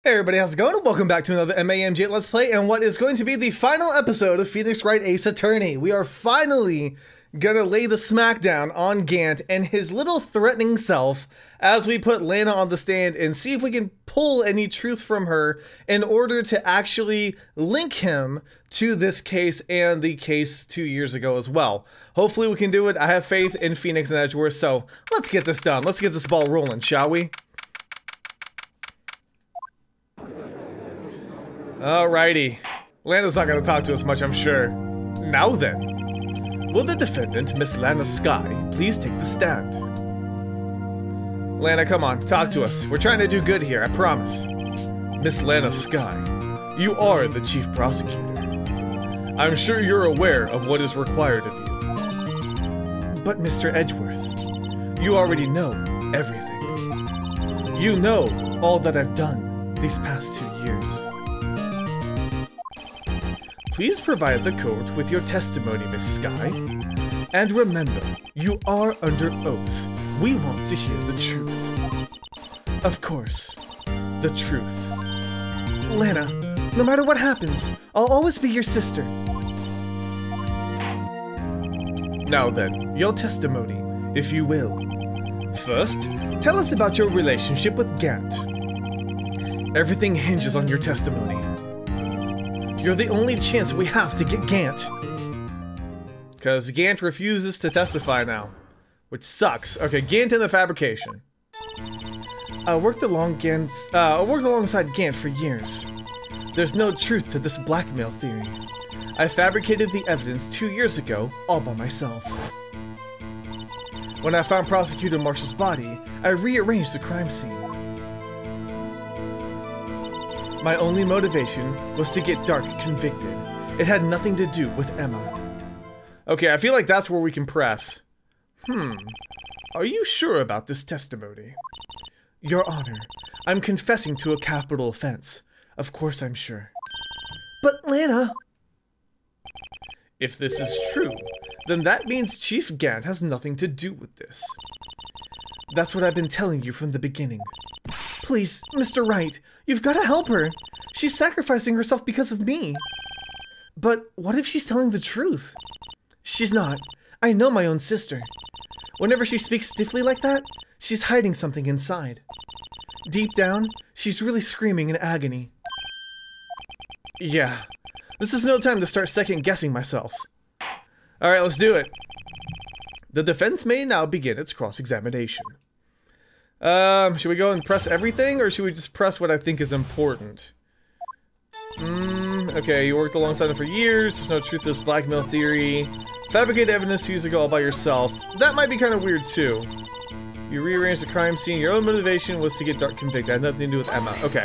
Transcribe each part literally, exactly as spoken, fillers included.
Hey everybody, how's it going? Welcome back to another M A M J Let's Play and what is going to be the final episode of Phoenix Wright Ace Attorney. We are finally gonna lay the smackdown on Gant and his little threatening self as we put Lana on the stand and see if we can pull any truth from her in order to actually link him to this case and the case two years ago as well. Hopefully we can do it. I have faith in Phoenix and Edgeworth, so let's get this done. Let's get this ball rolling, shall we? Alrighty. Lana's not gonna talk to us much, I'm sure. Now then, will the defendant, Miss Lana Skye, please take the stand? Lana, come on, talk to us. We're trying to do good here, I promise. Miss Lana Skye, you are the chief prosecutor. I'm sure you're aware of what is required of you. But Mister Edgeworth, you already know everything. You know all that I've done these past two years. Please provide the court with your testimony, Miss Skye. And remember, you are under oath. We want to hear the truth. Of course, the truth. Lana, no matter what happens, I'll always be your sister. Now then, your testimony, if you will. First, tell us about your relationship with Gant. Everything hinges on your testimony. You're the only chance we have to get Gant. Because Gant refuses to testify now. Which sucks. Okay, Gant and the fabrication. I worked along Gant's, uh, I worked alongside Gant for years. There's no truth to this blackmail theory. I fabricated the evidence two years ago, all by myself. When I found Prosecutor Marshall's body, I rearranged the crime scene. My only motivation was to get Dark convicted. It had nothing to do with Emma. Okay, I feel like that's where we can press. Hmm. Are you sure about this testimony? Your Honor, I'm confessing to a capital offense. Of course I'm sure. But Lana... If this is true, then that means Chief Gant has nothing to do with this. That's what I've been telling you from the beginning. Please, Mister Wright, you've got to help her. She's sacrificing herself because of me. But what if she's telling the truth? She's not. I know my own sister. Whenever she speaks stiffly like that, she's hiding something inside. Deep down, she's really screaming in agony. Yeah, this is no time to start second-guessing myself. Alright, let's do it. The defense may now begin its cross-examination. Um, should we go and press everything, or should we just press what I think is important? Hmm, okay, you worked alongside him for years, there's no truth to this blackmail theory. Fabricated evidence two years ago all by yourself. That might be kind of weird, too. You rearranged the crime scene, your own motivation was to get Dark convicted, it had nothing to do with Emma. Okay.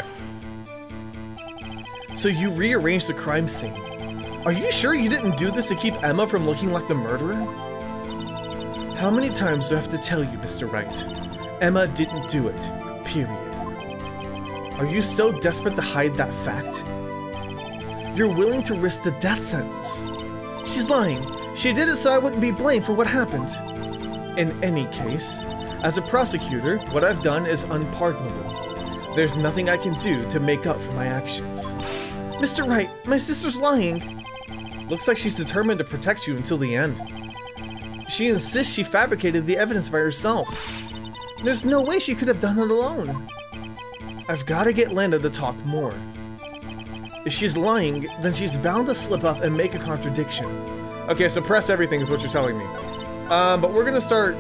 So you rearranged the crime scene. Are you sure you didn't do this to keep Emma from looking like the murderer? How many times do I have to tell you, Mister Wright? Emma didn't do it. Period. Are you so desperate to hide that fact? You're willing to risk the death sentence. She's lying. She did it so I wouldn't be blamed for what happened. In any case, as a prosecutor, what I've done is unpardonable. There's nothing I can do to make up for my actions. Mister Wright, my sister's lying. Looks like she's determined to protect you until the end. She insists she fabricated the evidence by herself. There's no way she could have done it alone. I've got to get Lana to talk more. If she's lying, then she's bound to slip up and make a contradiction. Okay, so press everything is what you're telling me. Um, but we're gonna start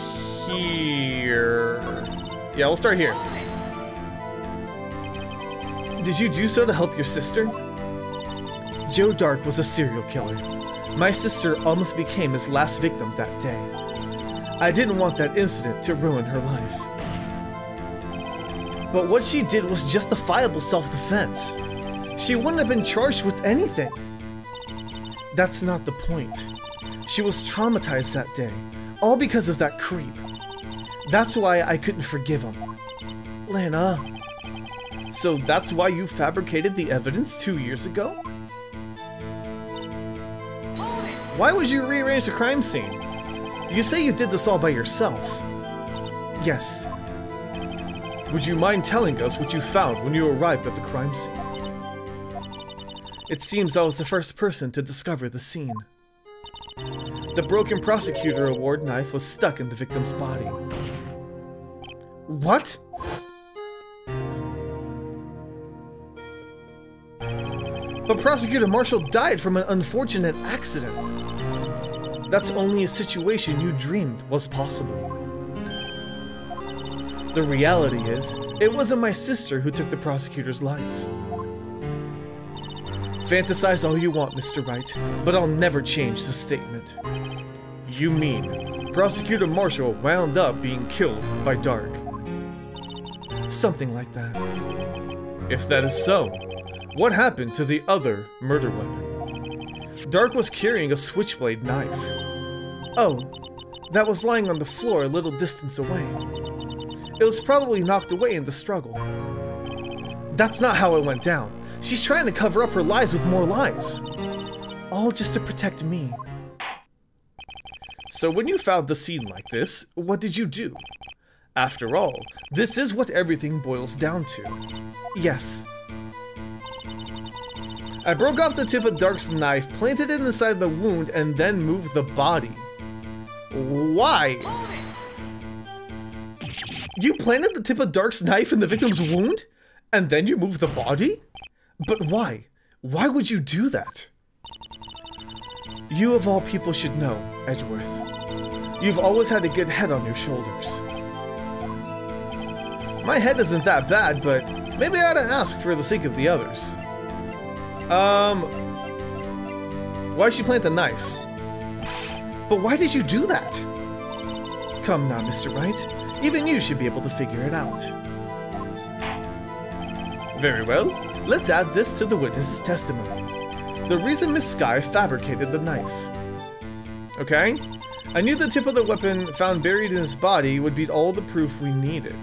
here. Yeah, we'll start here. Did you do so to help your sister? Joe Dark was a serial killer. My sister almost became his last victim that day. I didn't want that incident to ruin her life. But what she did was justifiable self-defense. She wouldn't have been charged with anything. That's not the point. She was traumatized that day, all because of that creep. That's why I couldn't forgive him. Lana. So that's why you fabricated the evidence two years ago? Why would you rearrange the crime scene? You say you did this all by yourself. Yes. Would you mind telling us what you found when you arrived at the crime scene? It seems I was the first person to discover the scene. The broken prosecutor award knife was stuck in the victim's body. What? But Prosecutor Marshall died from an unfortunate accident. That's only a situation you dreamed was possible. The reality is, it wasn't my sister who took the prosecutor's life. Fantasize all you want, Mister Wright, but I'll never change the statement. You mean, Prosecutor Marshall wound up being killed by Dark? Something like that. If that is so, what happened to the other murder weapon? Dark was carrying a switchblade knife. Oh, that was lying on the floor a little distance away. It was probably knocked away in the struggle. That's not how it went down. She's trying to cover up her lies with more lies. All just to protect me. So when you found the scene like this, what did you do? After all, this is what everything boils down to. Yes. I broke off the tip of Dark's knife, planted it inside the wound, and then moved the body. Why? You planted the tip of Dark's knife in the victim's wound? And then you moved the body? But why? Why would you do that? You of all people should know, Edgeworth. You've always had a good head on your shoulders. My head isn't that bad, but maybe I ought to ask for the sake of the others. Um... Why'd she plant the knife? But why did you do that? Come now, Mister Wright. Even you should be able to figure it out. Very well. Let's add this to the witness's testimony. The reason Miss Skye fabricated the knife. Okay? I knew the tip of the weapon found buried in his body would be all the proof we needed.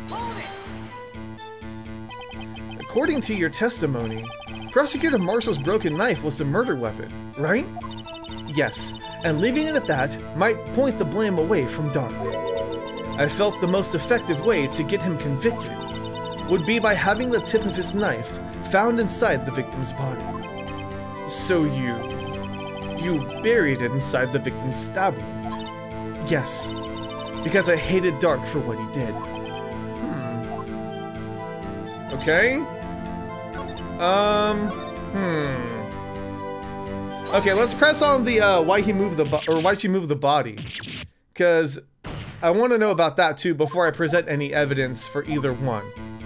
According to your testimony, Prosecutor Marshall's broken knife was the murder weapon, right? Yes, and leaving it at that might point the blame away from Dark. I felt the most effective way to get him convicted would be by having the tip of his knife found inside the victim's body. So you... you buried it inside the victim's stab wound? Yes, because I hated Dark for what he did. Hmm. Okay. Um, hmm. Okay, let's press on the, uh, why he moved the bo- or why she moved the body. Because I want to know about that too before I present any evidence for either one.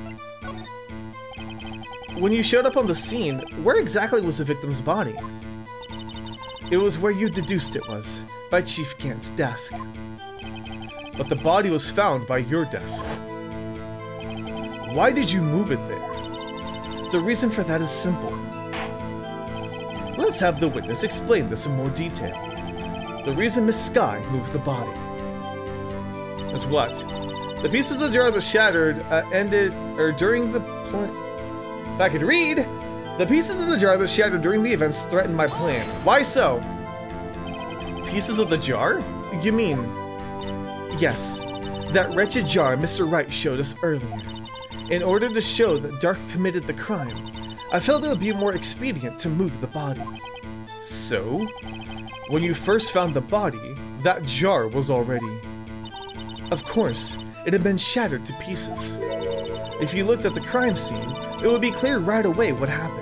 When you showed up on the scene, where exactly was the victim's body? It was where you deduced it was, by Chief Gant's desk. But the body was found by your desk. Why did you move it there? The reason for that is simple. Let's have the witness explain this in more detail. The reason Miss Skye moved the body is what? The pieces of the jar that shattered uh, ended, or during the plan. If I could read, the pieces of the jar that shattered during the events threatened my plan. Why so? Pieces of the jar? You mean? Yes, that wretched jar Mister Wright showed us earlier. In order to show that Dark committed the crime, I felt it would be more expedient to move the body. So, when you first found the body, that jar was already... Of course, it had been shattered to pieces. If you looked at the crime scene, it would be clear right away what happened.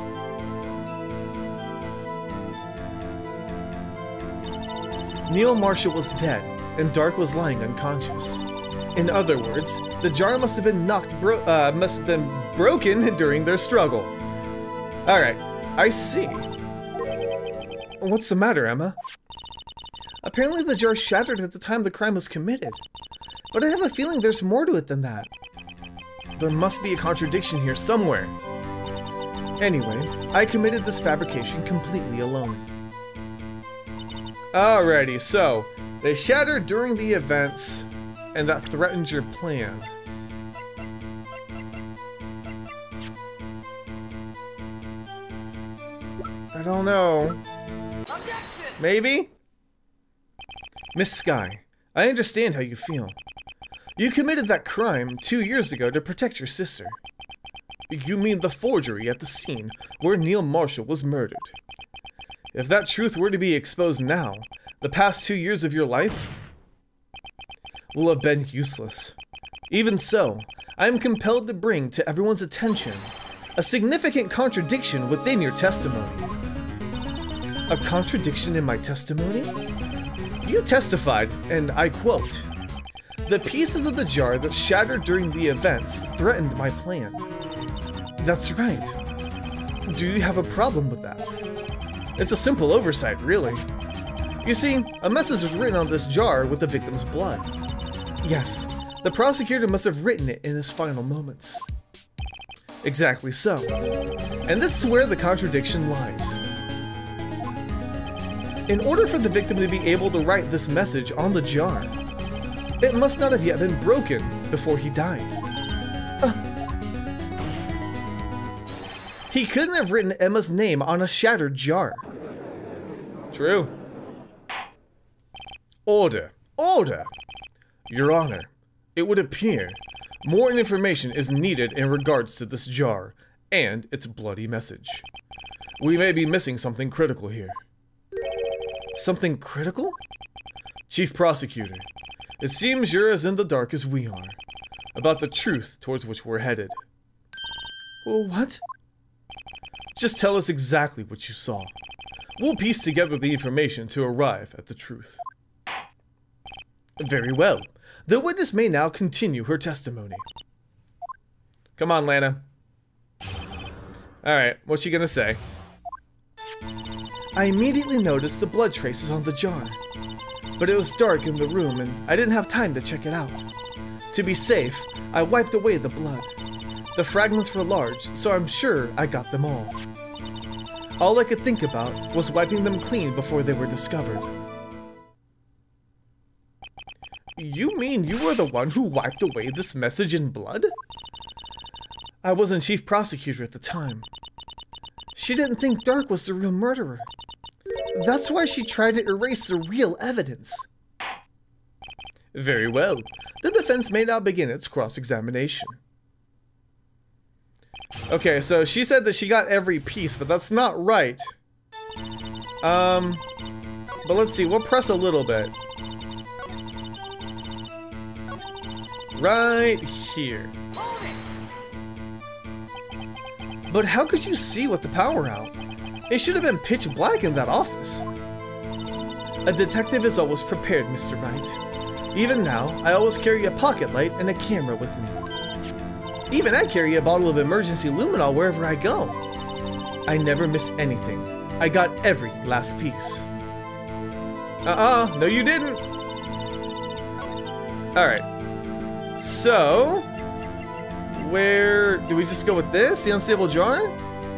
Neil Marshall was dead, and Dark was lying unconscious. In other words, the jar must have been knocked bro- uh, must have been broken during their struggle. Alright, I see. What's the matter, Emma? Apparently the jar shattered at the time the crime was committed. But I have a feeling there's more to it than that. There must be a contradiction here somewhere. Anyway, I committed this fabrication completely alone. Alrighty, so, they shattered during the events, and that threatened your plan. I don't know. Maybe? Miss Skye, I understand how you feel. You committed that crime two years ago to protect your sister. You mean the forgery at the scene where Neil Marshall was murdered. If that truth were to be exposed now, the past two years of your life will have been useless. Even so, I am compelled to bring to everyone's attention a significant contradiction within your testimony. A contradiction in my testimony? You testified, and I quote, "The pieces of the jar that shattered during the events threatened my plan." That's right. Do you have a problem with that? It's a simple oversight, really. You see, a message was written on this jar with the victim's blood. Yes, the prosecutor must have written it in his final moments. Exactly so. And this is where the contradiction lies. In order for the victim to be able to write this message on the jar, it must not have yet been broken before he died. Uh, he couldn't have written Emma's name on a shattered jar. True. Order. Order! Your Honor, it would appear more information is needed in regards to this jar and its bloody message. We may be missing something critical here. Something critical? Chief Prosecutor, it seems you're as in the dark as we are about the truth towards which we're headed. What? Just tell us exactly what you saw. We'll piece together the information to arrive at the truth. Very well. The witness may now continue her testimony. Come on, Lana. Alright, what's she gonna say? I immediately noticed the blood traces on the jar, but it was dark in the room and I didn't have time to check it out. To be safe, I wiped away the blood. The fragments were large, so I'm sure I got them all. All I could think about was wiping them clean before they were discovered. You mean you were the one who wiped away this message in blood? I wasn't chief prosecutor at the time. She didn't think Dark was the real murderer. That's why she tried to erase the real evidence. Very well. The defense may now begin its cross-examination. Okay, so she said that she got every piece, but that's not right. Um, but let's see, we'll press a little bit. Right here. But how could you see with the power out? It should have been pitch black in that office. A detective is always prepared, Mister Wright. Even now, I always carry a pocket light and a camera with me. Even I carry a bottle of emergency luminol wherever I go. I never miss anything. I got every last piece. Uh-uh, no you didn't. Alright. So, where do we just go with this? The unstable jar?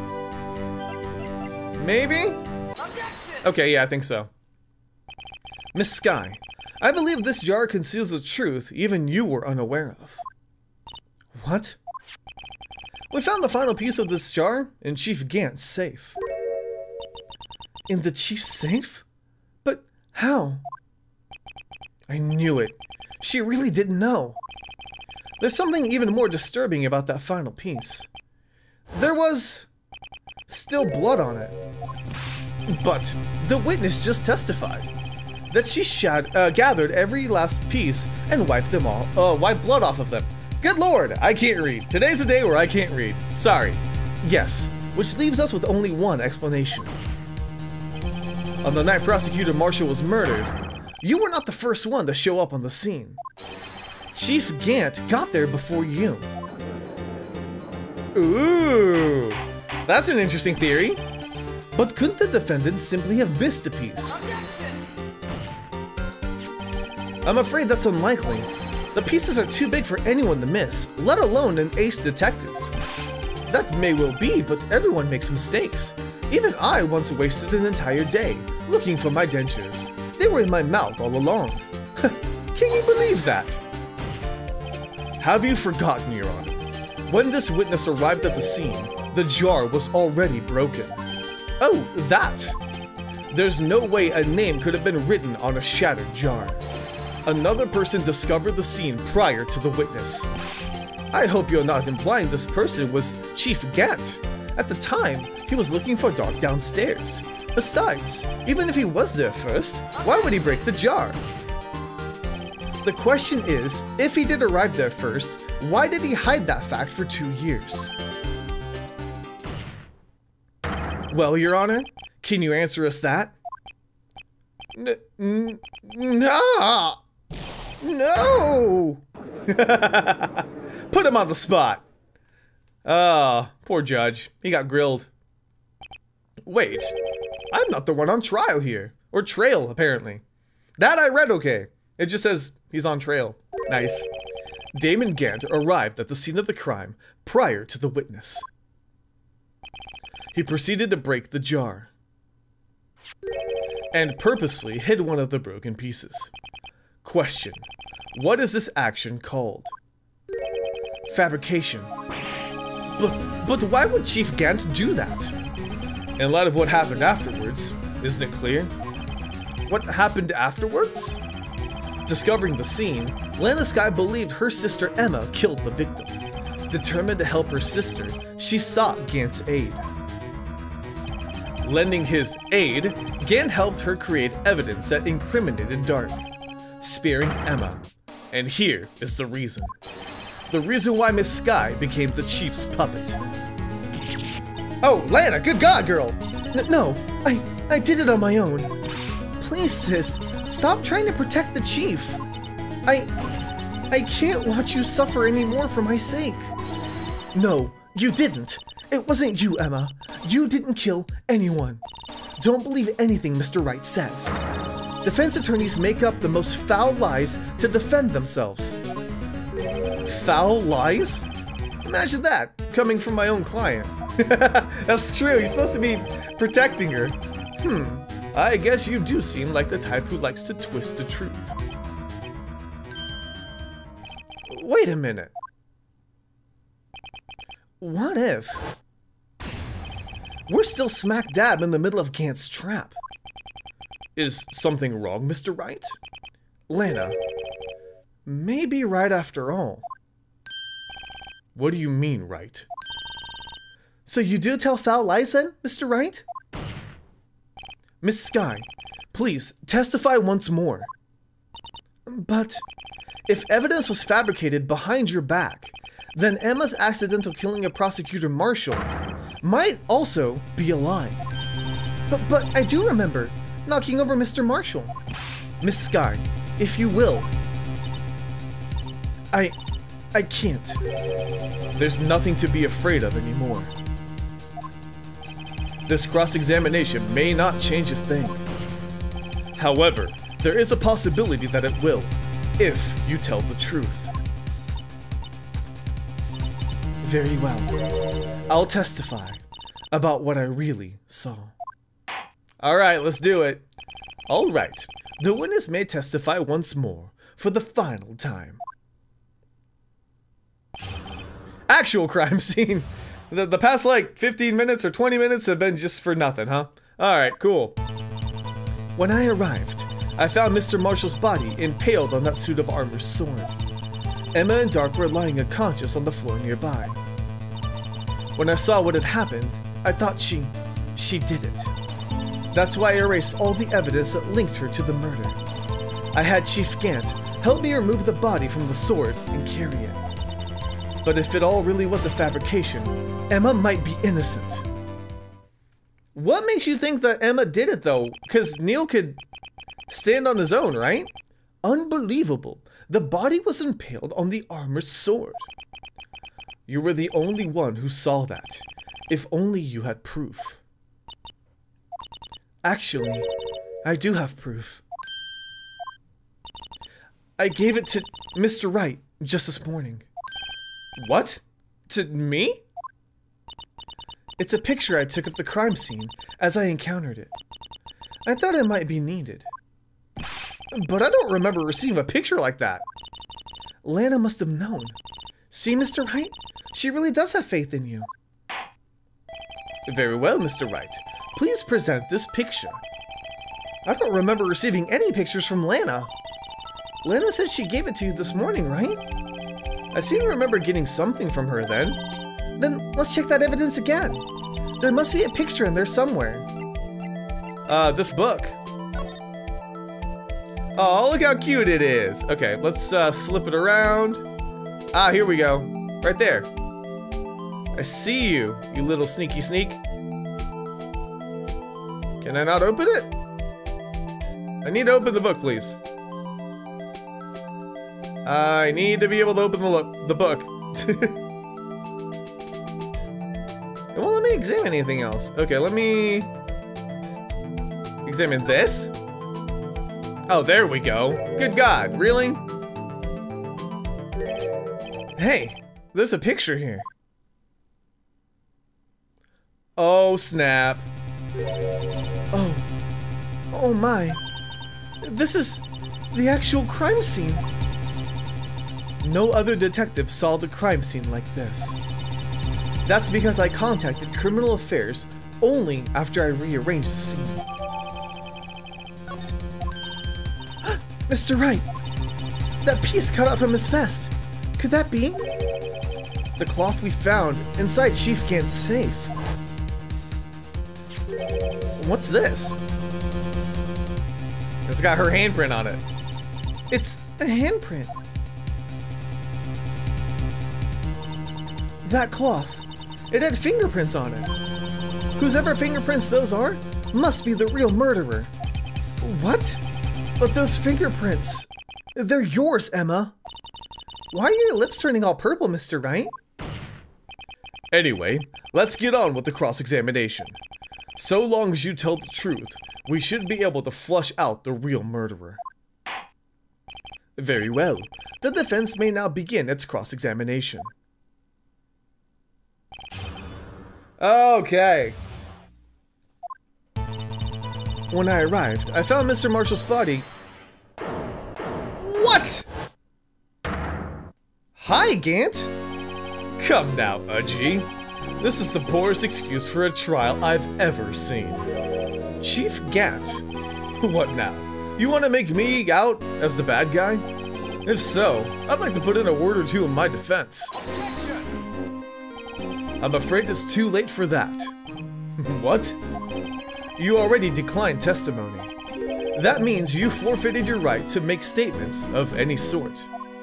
Maybe? Okay, yeah, I think so. Miss Sky, I believe this jar conceals a truth even you were unaware of. What? We found the final piece of this jar in Chief Gant's safe. In the chief's safe? But how? I knew it. She really didn't know. There's something even more disturbing about that final piece. There was still blood on it. But the witness just testified that she shad uh, gathered every last piece and wiped them all, uh, wiped blood off of them. Good lord, I can't read. Today's a day where I can't read. Sorry. Yes, which leaves us with only one explanation. On the night Prosecutor Marshall was murdered, you were not the first one to show up on the scene. Chief Gant got there before you. Ooh, that's an interesting theory. But couldn't the defendant simply have missed a piece? I'm afraid that's unlikely. The pieces are too big for anyone to miss, let alone an ace detective. That may well be, but everyone makes mistakes. Even I once wasted an entire day looking for my dentures. They were in my mouth all along. Can you believe that? Have you forgotten, Your Honor? When this witness arrived at the scene, the jar was already broken. Oh, that! There's no way a name could have been written on a shattered jar. Another person discovered the scene prior to the witness. I hope you're not implying this person was Chief Gant. At the time, he was looking for Doc downstairs. Besides, even if he was there first, why would he break the jar? The question is, if he did arrive there first, why did he hide that fact for two years? Well, Your Honor, can you answer us that? N n no! No! Put him on the spot. Ah, oh, poor judge. He got grilled. Wait, I'm not the one on trial here. Or trail, apparently. That I read okay. It just says he's on trail. Nice. Damon Gant arrived at the scene of the crime prior to the witness. He proceeded to break the jar and purposefully hid one of the broken pieces. Question: what is this action called? Fabrication. But, but why would Chief Gant do that? In light of what happened afterwards, isn't it clear? What happened afterwards? Discovering the scene, Lana Skye believed her sister Emma killed the victim. Determined to help her sister, she sought Gant's aid. Lending his aid, Gant helped her create evidence that incriminated Dark, sparing Emma. And here is the reason. The reason why Miss Skye became the Chief's puppet. Oh, Lana, good God, girl! N no, I, I did it on my own. Please, sis, stop trying to protect the Chief. I, I can't watch you suffer anymore for my sake. No, you didn't. It wasn't you, Emma. You didn't kill anyone. Don't believe anything Mister Wright says. Defense attorneys make up the most foul lies to defend themselves. Foul lies? Imagine that, coming from my own client. That's true, he's supposed to be protecting her. Hmm, I guess you do seem like the type who likes to twist the truth. Wait a minute. What if we're still smack dab in the middle of Gant's trap? Is something wrong, Mister Wright? Lana, maybe right after all. What do you mean, Wright? So you do tell foul lies then, Mister Wright? Miss Skye, please testify once more. But if evidence was fabricated behind your back, then Emma's accidental killing of Prosecutor Marshall might also be a lie. But, but I do remember knocking over Mister Marshall. Miss Skye, if you will. I... I can't. There's nothing to be afraid of anymore. This cross-examination may not change a thing. However, there is a possibility that it will, if you tell the truth. Very well. I'll testify about what I really saw. Alright, let's do it. Alright, the witness may testify once more, for the final time. Actual crime scene. The, the past like fifteen minutes or twenty minutes have been just for nothing, huh? Alright, cool. When I arrived, I found Mister Marshall's body impaled on that suit of armor's sword. Emma and Dark were lying unconscious on the floor nearby. When I saw what had happened, I thought she... she did it. That's why I erased all the evidence that linked her to the murder. I had Chief Gant help me remove the body from the sword and carry it. But if it all really was a fabrication, Emma might be innocent. What makes you think that Emma did it though? Because Neil could stand on his own, right? Unbelievable. The body was impaled on the armor's sword. You were the only one who saw that. If only you had proof. Actually, I do have proof. I gave it to Mister Wright just this morning. What? To me? It's a picture I took of the crime scene as I encountered it. I thought it might be needed. But I don't remember receiving a picture like that. Lana must have known. See, Mister Wright? She really does have faith in you. Very well, Mister Wright. Please present this picture. I don't remember receiving any pictures from Lana. Lena said she gave it to you this morning, right? I seem to remember getting something from her then. Then let's check that evidence again. There must be a picture in there somewhere. Uh, this book. Oh, look how cute it is. Okay, let's uh, flip it around. Ah, here we go. Right there. I see you, you little sneaky sneak. Can I not open it? I need to open the book, please. I need to be able to open the, look, the book. It won't let me examine anything else. Okay, let me examine this. Oh, there we go. Good God, really? Hey, there's a picture here. Oh, snap. Oh. Oh my. This is the actual crime scene. No other detective saw the crime scene like this. That's because I contacted Criminal Affairs only after I rearranged the scene. Mister Wright! That piece cut out from his vest. Could that be? The cloth we found inside Chief Gant's safe. What's this? It's got her handprint on it. It's a handprint. That cloth. It had fingerprints on it. Whosever fingerprints those are must be the real murderer. What? But those fingerprints, they're yours, Emma. Why are your lips turning all purple, Mister Wright? Anyway, let's get on with the cross-examination. So long as you tell the truth, we should be able to flush out the real murderer. Very well. The defense may now begin its cross-examination. Okay. When I arrived, I found Mister Marshall's body. What? Hi, Gant. Come now, Udgy. This is the poorest excuse for a trial I've ever seen. Chief Gant? What now? You want to make me out as the bad guy? If so, I'd like to put in a word or two in my defense. I'm afraid it's too late for that. What? You already declined testimony. That means you forfeited your right to make statements of any sort.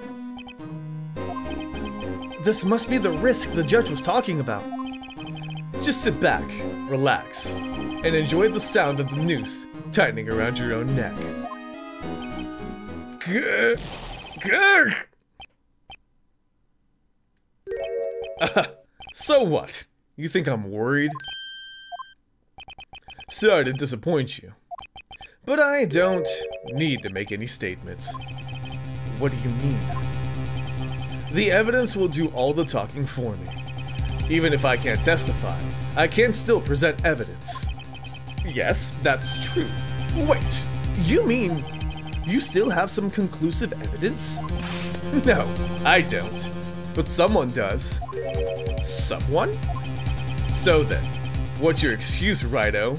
This must be the risk the judge was talking about. Just sit back, relax, and enjoy the sound of the noose tightening around your own neck. Gah, gah. Uh, so what? You think I'm worried? Sorry to disappoint you, but I don't need to make any statements. What do you mean? The evidence will do all the talking for me. Even if I can't testify, I can still present evidence. Yes, that's true. Wait, you mean you still have some conclusive evidence? No, I don't. But someone does. Someone? So then, what's your excuse, Righto?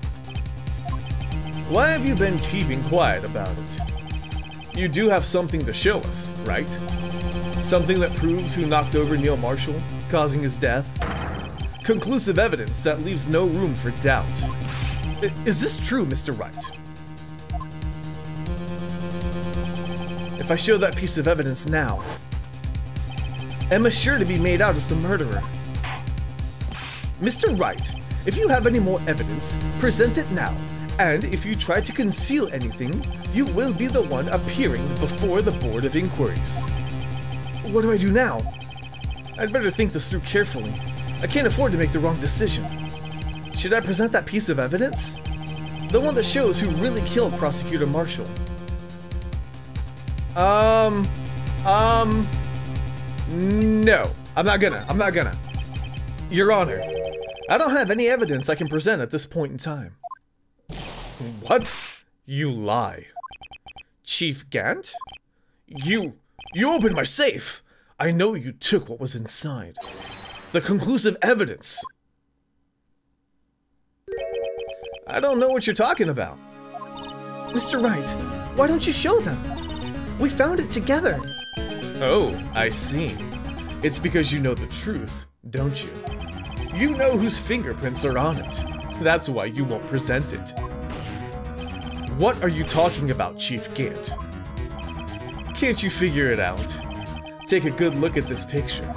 Why have you been keeping quiet about it? You do have something to show us, right? Something that proves who knocked over Neil Marshall, causing his death? Conclusive evidence that leaves no room for doubt. I- is this true, Mister Wright? If I show that piece of evidence now, Emma's sure to be made out as the murderer. Mister Wright, if you have any more evidence, present it now. And if you try to conceal anything, you will be the one appearing before the Board of Inquiries. What do I do now? I'd better think this through carefully. I can't afford to make the wrong decision. Should I present that piece of evidence? The one that shows who really killed Prosecutor Marshall. Um, um, no. I'm not gonna, I'm not gonna. Your Honor, I don't have any evidence I can present at this point in time. What? You lie. Chief Gant? You... you opened my safe! I know you took what was inside. The conclusive evidence. I don't know what you're talking about. Mister Wright, why don't you show them? We found it together. Oh, I see. It's because you know the truth, don't you? You know whose fingerprints are on it. That's why you won't present it. What are you talking about, Chief Gant? Can't you figure it out? Take a good look at this picture.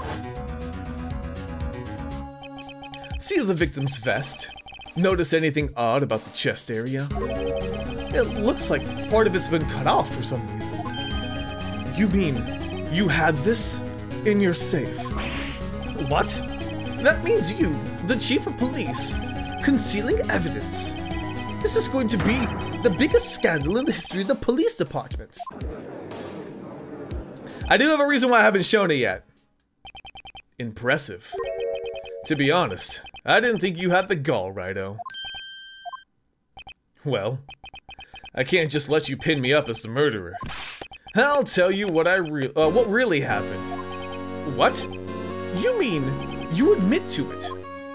See the victim's vest? Notice anything odd about the chest area? It looks like part of it's been cut off for some reason. You mean you had this in your safe? What? That means you, the chief of police, concealing evidence. This is going to be the biggest scandal in the history of the police department. I do have a reason why I haven't shown it yet. Impressive. To be honest, I didn't think you had the gall, Righto. Well, I can't just let you pin me up as the murderer. I'll tell you what I re uh, what really happened. What? You mean you admit to it?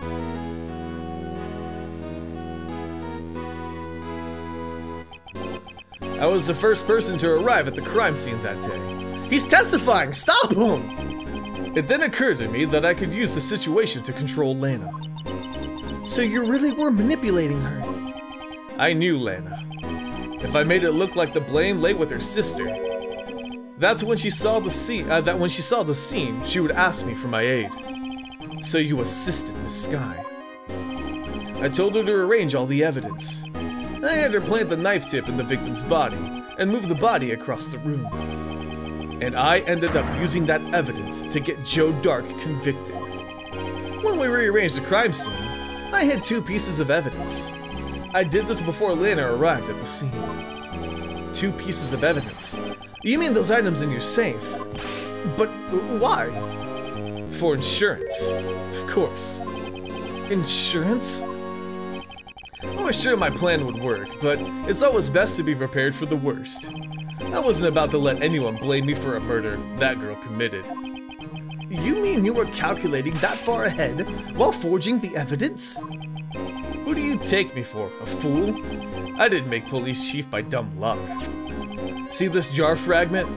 I was the first person to arrive at the crime scene that day. He's testifying! Stop him! It then occurred to me that I could use the situation to control Lana. So you really were manipulating her? I knew Lana. If I made it look like the blame lay with her sister, that's when she saw the scene. Uh, that when she saw the scene, she would ask me for my aid. So you assisted Miss Sky. I told her to arrange all the evidence. I had her plant the knife tip in the victim's body and move the body across the room. And I ended up using that evidence to get Joe Dark convicted. When we rearranged the crime scene, I hid two pieces of evidence. I did this before Lana arrived at the scene. Two pieces of evidence? You mean those items in your safe? But why? For insurance, of course. Insurance? I was sure my plan would work, but it's always best to be prepared for the worst. I wasn't about to let anyone blame me for a murder that girl committed. You mean you were calculating that far ahead while forging the evidence? Who do you take me for, a fool? I didn't make police chief by dumb luck. See this jar fragment?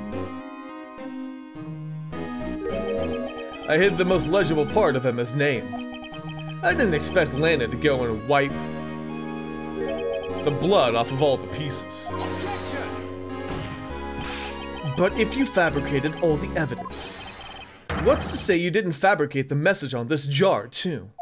I hid the most legible part of Emma's name. I didn't expect Lana to go and wipe the blood off of all the pieces. But if you fabricated all the evidence, what's to say you didn't fabricate the message on this jar too?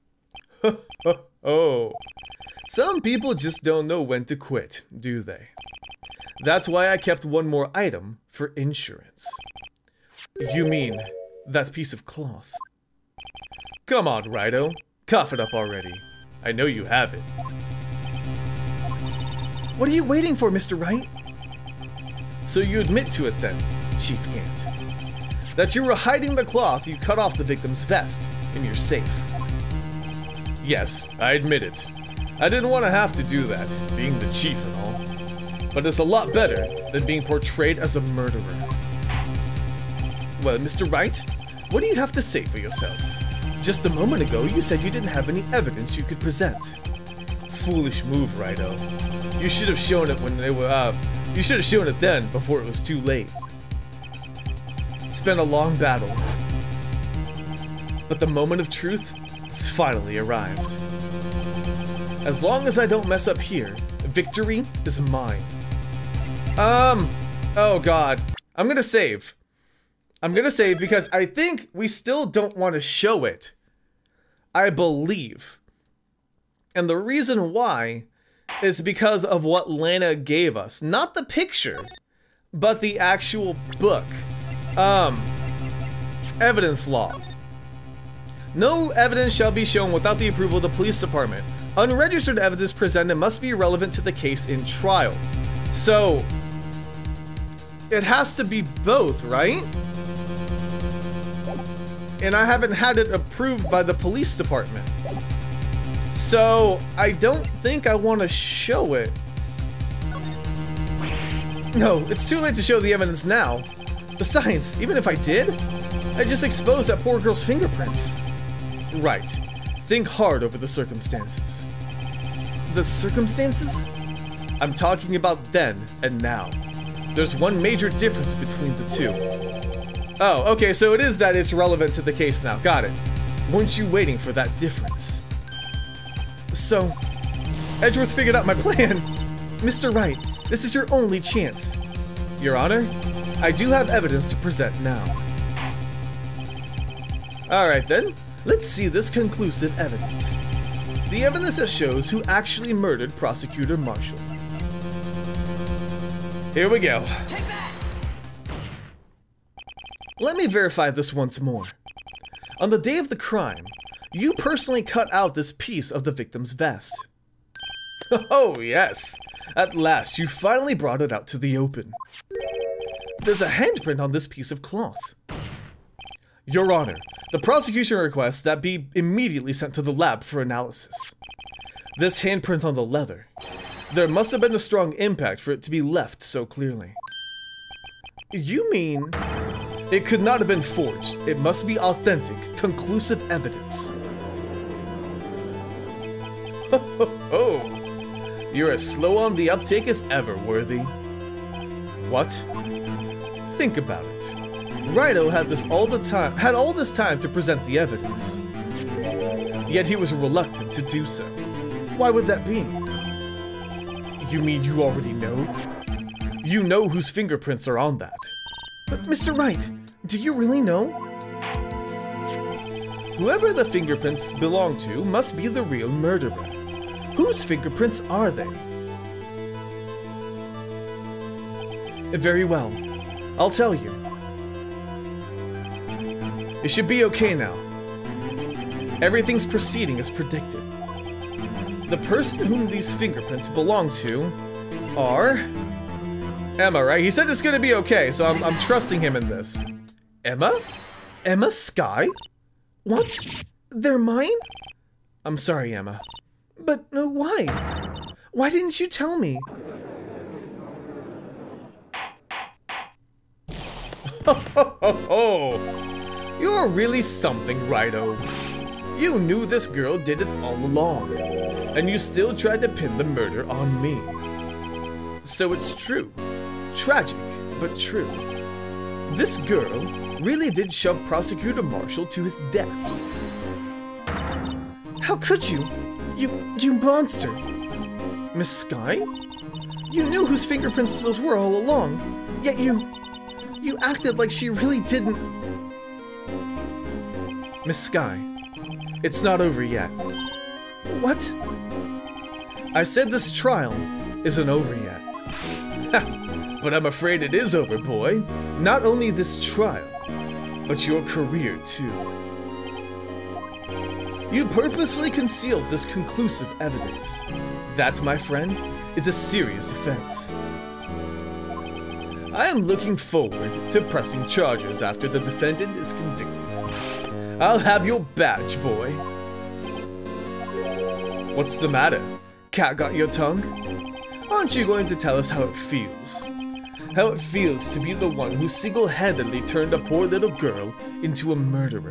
Oh, some people just don't know when to quit, do they? That's why I kept one more item for insurance. You mean that piece of cloth? Come on, Righto, cough it up already. I know you have it. What are you waiting for, Mister Wright? So you admit to it then, Chief Gant, that you were hiding the cloth you cut off the victim's vest in your safe. Yes, I admit it. I didn't want to have to do that, being the chief and all. But it's a lot better than being portrayed as a murderer. Well, Mister Wright, what do you have to say for yourself? Just a moment ago, you said you didn't have any evidence you could present. Foolish move, Righto. You should have shown it when they were, uh, you should have shown it then, before it was too late. It's been a long battle, but the moment of truth has finally arrived. As long as I don't mess up here, victory is mine. Um, oh god. I'm gonna save. I'm gonna save because I think we still don't want to show it. I believe. And the reason why is because of what Lana gave us. Not the picture, but the actual book. Um, evidence law. No evidence shall be shown without the approval of the police department. Unregistered evidence presented must be relevant to the case in trial. So, it has to be both, right? And I haven't had it approved by the police department. So, I don't think I want to show it. No, it's too late to show the evidence now. Besides, even if I did, I just exposed that poor girl's fingerprints. Right. Think hard over the circumstances. The circumstances? I'm talking about then and now. there's one major difference between the two. Oh, okay, so it is that it's relevant to the case now. Got it. Weren't you waiting for that difference? So, Edgeworth figured out my plan. Mister Wright, this is your only chance. Your Honor, I do have evidence to present now. Alright then, let's see this conclusive evidence. The evidence that shows who actually murdered Prosecutor Marshall. Here we go. Let me verify this once more. On the day of the crime, you personally cut out this piece of the victim's vest. Oh yes, at last you finally brought it out to the open. There's a handprint on this piece of cloth. Your Honor, the prosecution requests that be immediately sent to the lab for analysis. This handprint on the leather. There must have been a strong impact for it to be left so clearly. You mean it could not have been forged? It must be authentic, conclusive evidence. Ho ho ho! You're as slow on the uptake as ever, Worthy. What? Think about it. Wright had this all the time, had all this time to present the evidence. Yet he was reluctant to do so. Why would that be? You mean you already know? You know whose fingerprints are on that. But Mister Wright, do you really know? Whoever the fingerprints belong to must be the real murderer. Whose fingerprints are they? Very well. I'll tell you. It should be okay now. Everything's proceeding as predicted. The person whom these fingerprints belong to are... Emma, right? He said it's gonna be okay, so I'm, I'm trusting him in this. Emma? Emma Skye? What? They're mine? I'm sorry, Emma. But uh, why? Why didn't you tell me? Ho ho ho ho! You're really something, Righto. You knew this girl did it all along, and you still tried to pin the murder on me. So it's true. Tragic, but true. This girl really did shove Prosecutor Marshall to his death. How could you? You, you monster! Miss Skye? You knew whose fingerprints those were all along, yet you... you acted like she really didn't... Miss Skye, it's not over yet. What? I said this trial isn't over yet. But I'm afraid it is over, boy. Not only this trial, but your career too. You purposefully concealed this conclusive evidence. That, my friend, is a serious offense. I am looking forward to pressing charges after the defendant is convicted. I'll have your badge, boy. What's the matter? Cat got your tongue? Aren't you going to tell us how it feels? How it feels to be the one who single-handedly turned a poor little girl into a murderer?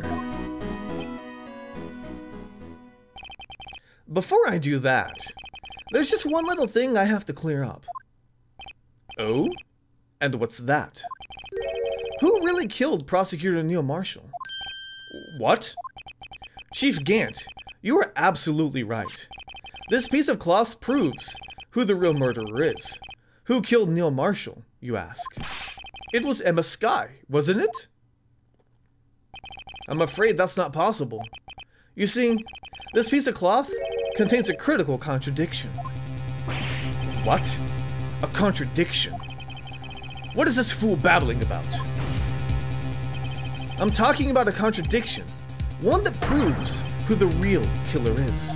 Before I do that, there's just one little thing I have to clear up. Oh? And what's that? Who really killed Prosecutor Neil Marshall? What? Chief Gant, you are absolutely right. This piece of cloth proves who the real murderer is. Who killed Neil Marshall, you ask? It was Emma Skye, wasn't it? I'm afraid that's not possible. You see, this piece of cloth contains a critical contradiction. What? A contradiction? What is this fool babbling about? I'm talking about a contradiction. One that proves who the real killer is.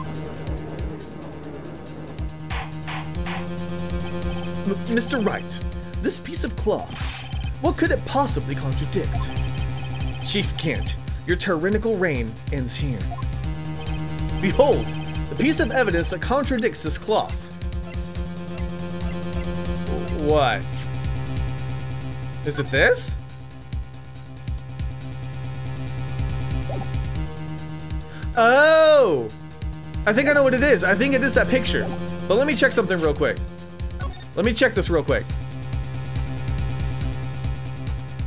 M- Mister Wright, this piece of cloth, what could it possibly contradict? Chief Gant, your tyrannical reign ends here. Behold, the piece of evidence that contradicts this cloth. What? Is it this? Oh! I think I know what it is. I think it is that picture. But let me check something real quick. Let me check this real quick.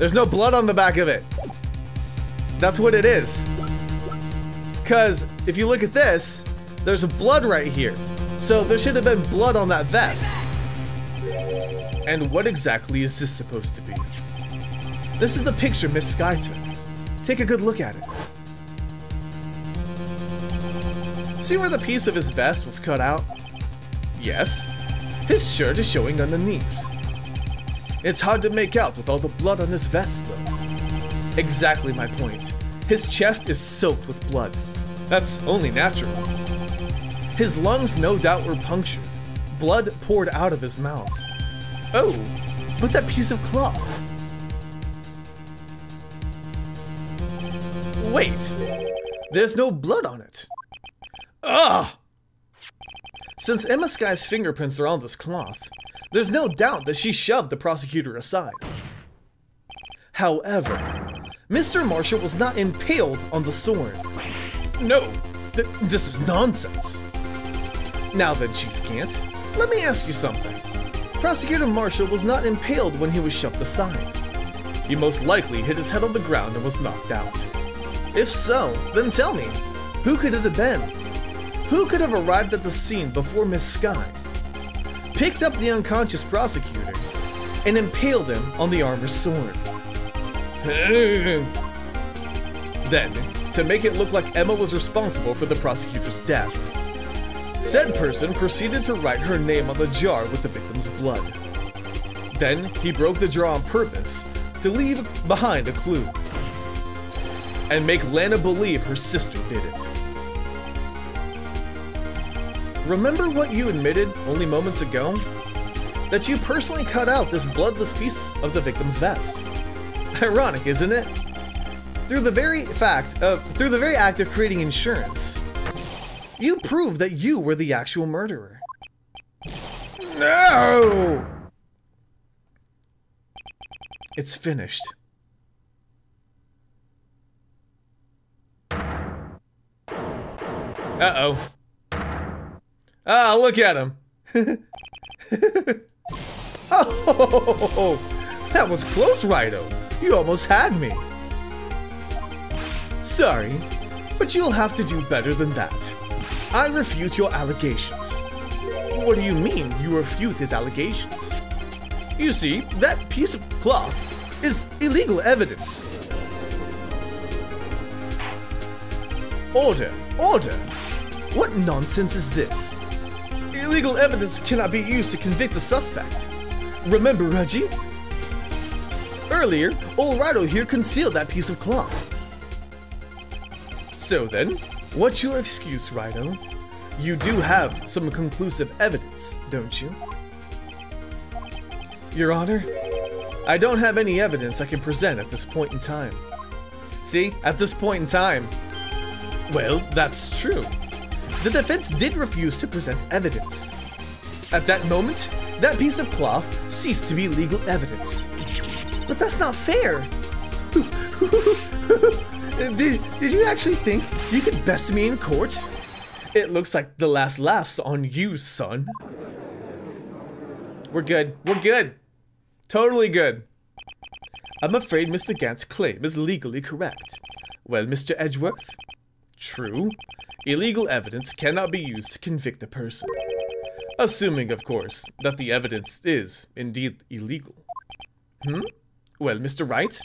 There's no blood on the back of it. That's what it is. Because if you look at this, there's blood right here. So there should have been blood on that vest. And what exactly is this supposed to be? This is the picture Miss Sky took. Take a good look at it. See where the piece of his vest was cut out? Yes. His shirt is showing underneath. It's hard to make out with all the blood on his vest though. Exactly my point. His chest is soaked with blood. That's only natural. His lungs no doubt were punctured. Blood poured out of his mouth. Oh, but that piece of cloth. Wait, there's no blood on it. Ugh! Since Emma Sky's fingerprints are on this cloth, there's no doubt that she shoved the prosecutor aside. However, Mister Marshall was not impaled on the sword. No, th this is nonsense. Now then, Chief Gant, let me ask you something. Prosecutor Marshall was not impaled when he was shoved aside. He most likely hit his head on the ground and was knocked out. If so, then tell me, who could it have been? Who could have arrived at the scene before Miss Sky, picked up the unconscious prosecutor, and impaled him on the armor's sword? Then, to make it look like Emma was responsible for the prosecutor's death, said person proceeded to write her name on the jar with the victim's blood. Then, he broke the jar on purpose to leave behind a clue and make Lana believe her sister did it. Remember what you admitted only moments ago? That you personally cut out this bloodless piece of the victim's vest. Ironic, isn't it? Through the very fact of, through the very act of creating insurance, you proved that you were the actual murderer. No! It's finished. Uh-oh. Ah, look at him. Oh, that was close, Righto. You almost had me. Sorry, but you'll have to do better than that. I refute your allegations. What do you mean, you refute his allegations? You see, that piece of cloth is illegal evidence. Order, order. What nonsense is this? Illegal evidence cannot be used to convict the suspect. Remember, Reggie? Earlier, old Righto here concealed that piece of cloth. So then, what's your excuse, Righto? You do have some conclusive evidence, don't you? Your Honor, I don't have any evidence I can present at this point in time. See, at this point in time. Well, that's true. The defense did refuse to present evidence. At that moment, that piece of cloth ceased to be legal evidence. But that's not fair. did, did you actually think you could best me in court? It looks like the last laugh's on you, son. We're good. We're good. Totally good. I'm afraid Mister Gant's claim is legally correct. Well, Mister Edgeworth? True. Illegal evidence cannot be used to convict a person. Assuming, of course, that the evidence is indeed illegal. Hmm? Well, Mister Wright?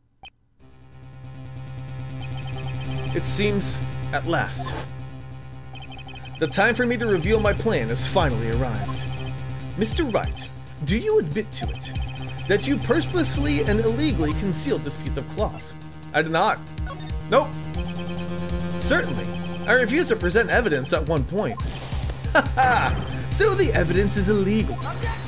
It seems, at last, the time for me to reveal my plan has finally arrived. Mister Wright, do you admit to it, that you purposefully and illegally concealed this piece of cloth? I did not. Nope. Certainly. I refused to present evidence at one point. Haha! So the evidence is illegal.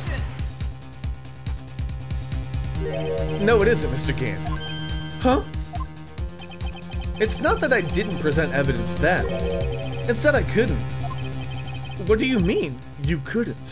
No, it isn't, Mister Gant. Huh? It's not that I didn't present evidence then. It's that I couldn't. What do you mean, you couldn't?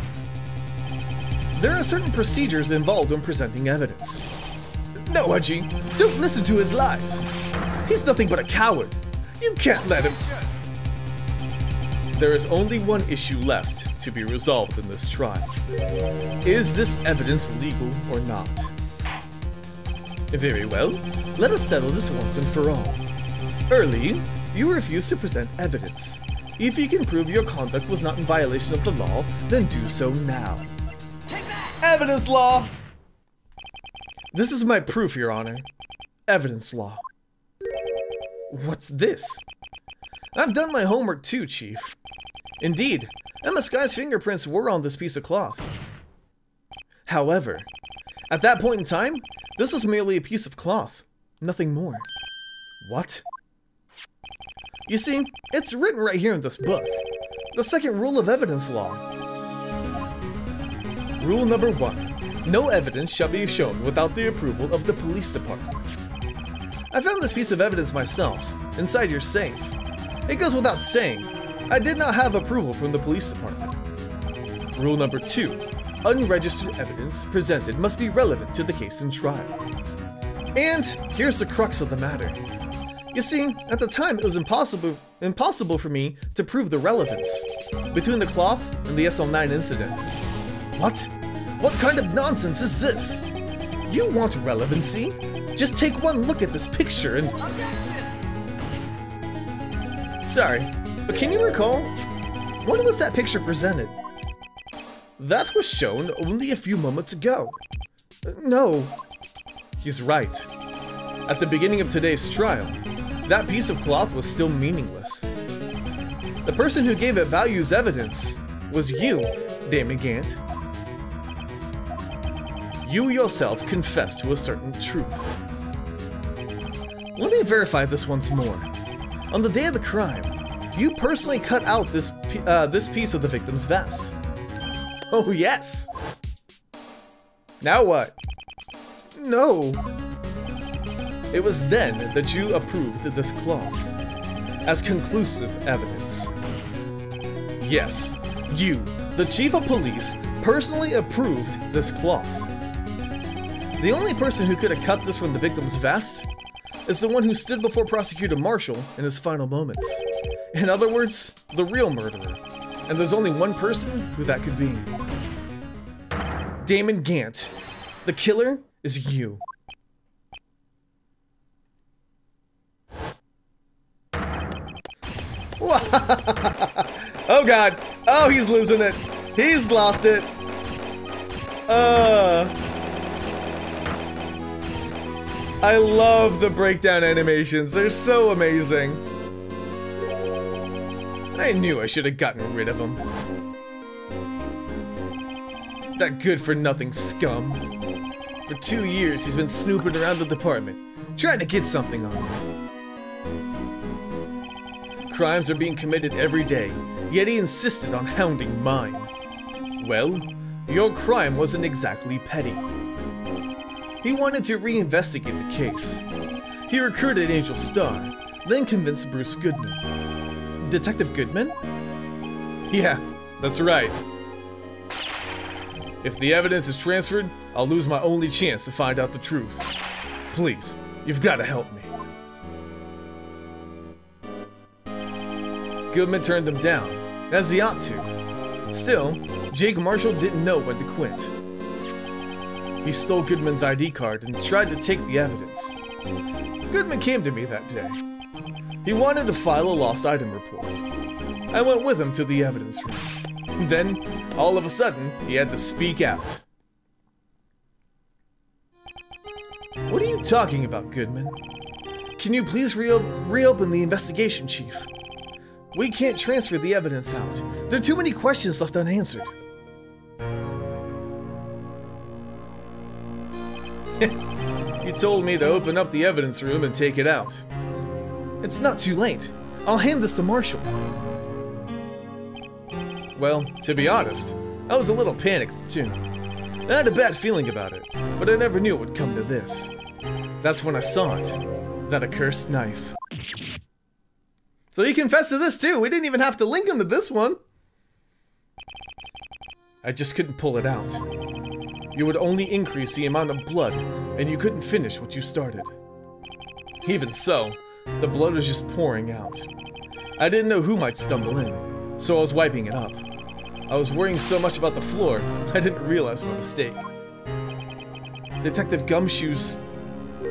There are certain procedures involved when presenting evidence. No, Hudgie, don't listen to his lies. He's nothing but a coward. You can't let him. There is only one issue left to be resolved in this trial. Is this evidence legal or not? Very well. Let us settle this once and for all. Early, you refuse to present evidence. If you can prove your conduct was not in violation of the law, then do so now. Evidence law! This is my proof, Your Honor. Evidence law. What's this? I've done my homework too, Chief. Indeed, Emma Sky's fingerprints were on this piece of cloth. However, at that point in time, this was merely a piece of cloth, nothing more. What? You see, it's written right here in this book. The second rule of evidence law. Rule number one. No evidence shall be shown without the approval of the police department. I found this piece of evidence myself, inside your safe. It goes without saying, I did not have approval from the police department. Rule number two. Unregistered evidence presented must be relevant to the case in trial. And here's the crux of the matter. You see, at the time it was impossible impossible for me to prove the relevance between the cloth and the S L nine incident. What? What kind of nonsense is this? You want relevancy? Just take one look at this picture and... Sorry, but can you recall? When was that picture presented? That was shown only a few moments ago. No. He's right. At the beginning of today's trial, that piece of cloth was still meaningless. The person who gave it value as evidence was you, Damon Gant. You yourself confessed to a certain truth. Let me verify this once more. On the day of the crime, you personally cut out this, uh, this piece of the victim's vest. Oh yes! Now what? No! It was then that you approved this cloth as conclusive evidence. Yes, you, the chief of police, personally approved this cloth. The only person who could have cut this from the victim's vest is the one who stood before Prosecutor Marshall in his final moments. In other words, the real murderer. And there's only one person who that could be. Damon Gant. The killer is you. Oh god. Oh, he's losing it. He's lost it. Uh... I love the breakdown animations. They're so amazing. I knew I should have gotten rid of him. That good-for-nothing scum. For two years, he's been snooping around the department, trying to get something on me. Crimes are being committed every day, yet he insisted on hounding mine. Well, your crime wasn't exactly petty. He wanted to reinvestigate the case. He recruited Angel Starr, then convinced Bruce Goodman. Detective Goodman? Yeah, that's right. If the evidence is transferred, I'll lose my only chance to find out the truth. Please, you've got to help me. Goodman turned him down, as he ought to. Still, Jake Marshall didn't know when to quit. He stole Goodman's I D card and tried to take the evidence. Goodman came to me that day. He wanted to file a lost item report. I went with him to the evidence room. Then, all of a sudden, he had to speak out. What are you talking about, Goodman? Can you please re reopen the investigation, Chief? We can't transfer the evidence out. There are too many questions left unanswered. You told me to open up the evidence room and take it out. It's not too late. I'll hand this to Marshall. Well, to be honest, I was a little panicked too. I had a bad feeling about it, but I never knew it would come to this. That's when I saw it. That accursed knife. So he confessed to this too. We didn't even have to link him to this one. I just couldn't pull it out. You would only increase the amount of blood, and you couldn't finish what you started. Even so, the blood was just pouring out. I didn't know who might stumble in, so I was wiping it up. I was worrying so much about the floor, I didn't realize my mistake. Detective Gumshoe's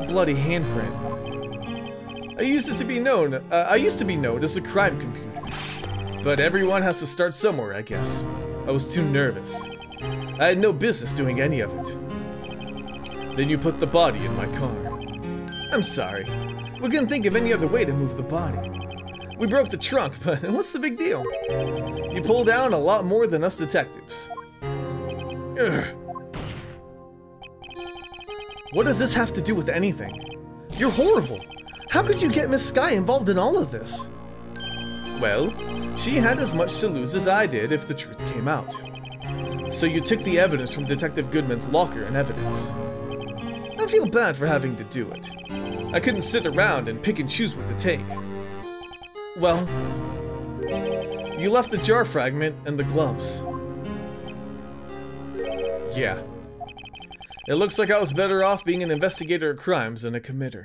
bloody handprint. I used it to be known, uh, I used to be known as a crime computer. But everyone has to start somewhere, I guess. I was too nervous. I had no business doing any of it. Then you put the body in my car. I'm sorry. We couldn't think of any other way to move the body. We broke the trunk, but what's the big deal? You pull down a lot more than us detectives. Ugh. What does this have to do with anything? You're horrible. How could you get Miss Sky involved in all of this? Well, she had as much to lose as I did if the truth came out. So you took the evidence from Detective Goodman's locker and evidence. I feel bad for having to do it. I couldn't sit around and pick and choose what to take. Well, you left the jar fragment and the gloves. Yeah. It looks like I was better off being an investigator of crimes than a committer.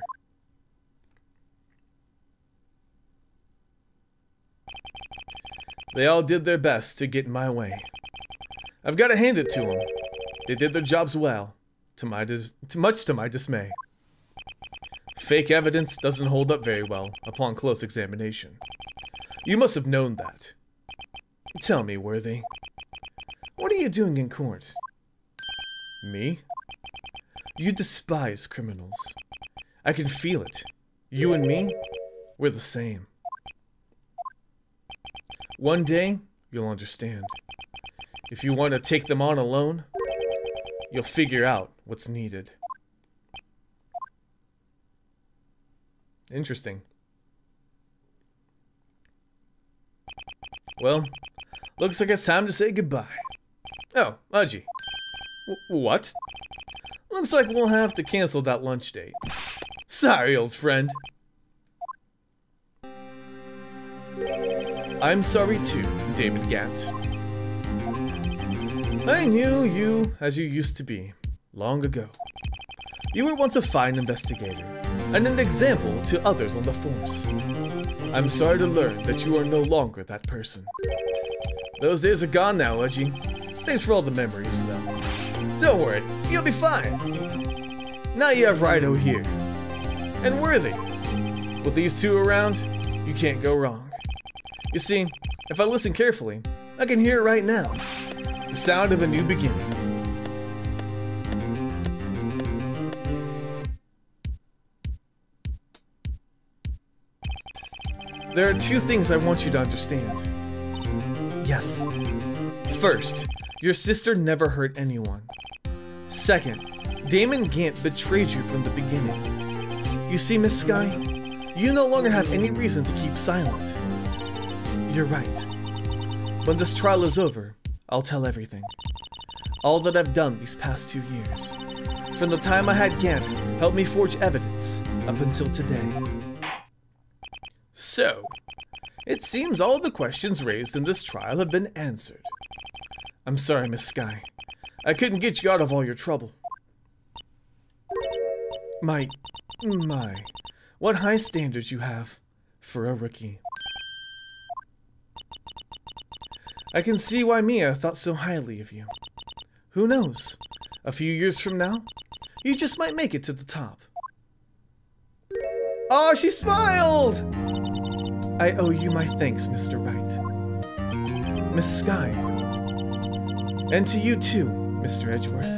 They all did their best to get in my way. I've got to hand it to them. They did their jobs well, to my dis to much to my dismay. Fake evidence doesn't hold up very well upon close examination. You must have known that. Tell me, Worthy, what are you doing in court? Me? You despise criminals. I can feel it. You and me, we're the same. One day, you'll understand. If you want to take them on alone, you'll figure out what's needed. Interesting. Well, looks like it's time to say goodbye. Oh, Udgy. W- what? Looks like we'll have to cancel that lunch date. Sorry, old friend. I'm sorry too, Damon Gant. I knew you as you used to be, long ago. You were once a fine investigator, and an example to others on the force. I'm sorry to learn that you are no longer that person. Those days are gone now, Udgy. Thanks for all the memories, though. Don't worry, you'll be fine. Now you have Wright here. And Worthy. With these two around, you can't go wrong. You see, if I listen carefully, I can hear it right now. The sound of a new beginning. There are two things I want you to understand. Yes. First, your sister never hurt anyone. Second, Damon Gant betrayed you from the beginning. You see, Miss Sky, you no longer have any reason to keep silent. You're right. When this trial is over, I'll tell everything. All that I've done these past two years. From the time I had Gant help me forge evidence, up until today. So, it seems all the questions raised in this trial have been answered. I'm sorry, Miss Sky. I couldn't get you out of all your trouble. My, my, what high standards you have for a rookie. I can see why Mia thought so highly of you. Who knows? A few years from now, you just might make it to the top. Oh, she smiled! I owe you my thanks, Mister Wright. Miss Sky. And to you too, Mister Edgeworth.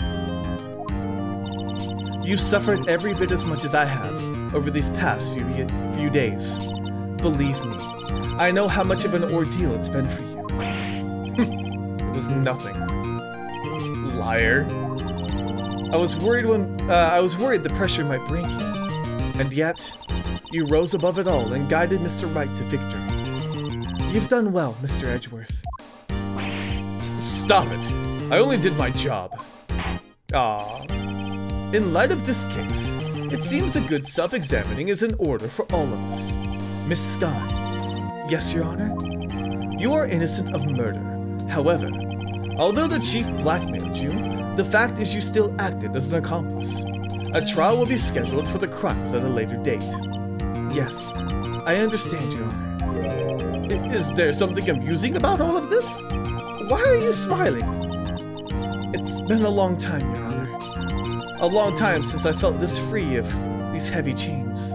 You've suffered every bit as much as I have over these past few, few days. Believe me, I know how much of an ordeal it's been for you. It was nothing. Liar. I was worried when uh, I was worried the pressure might break you. And yet, you rose above it all and guided Mister Wright to victory. You've done well, Mister Edgeworth. S- stop it. I only did my job. Ah. In light of this case, it seems a good self-examining is in order for all of us. Miss Sky. Yes, Your Honor? You are innocent of murder. However, although the chief blackmailed you, the fact is you still acted as an accomplice. A trial will be scheduled for the crimes at a later date. Yes, I understand, Your Honor. I- is there something amusing about all of this? Why are you smiling? It's been a long time, Your Honor. A long time since I felt this free of these heavy chains.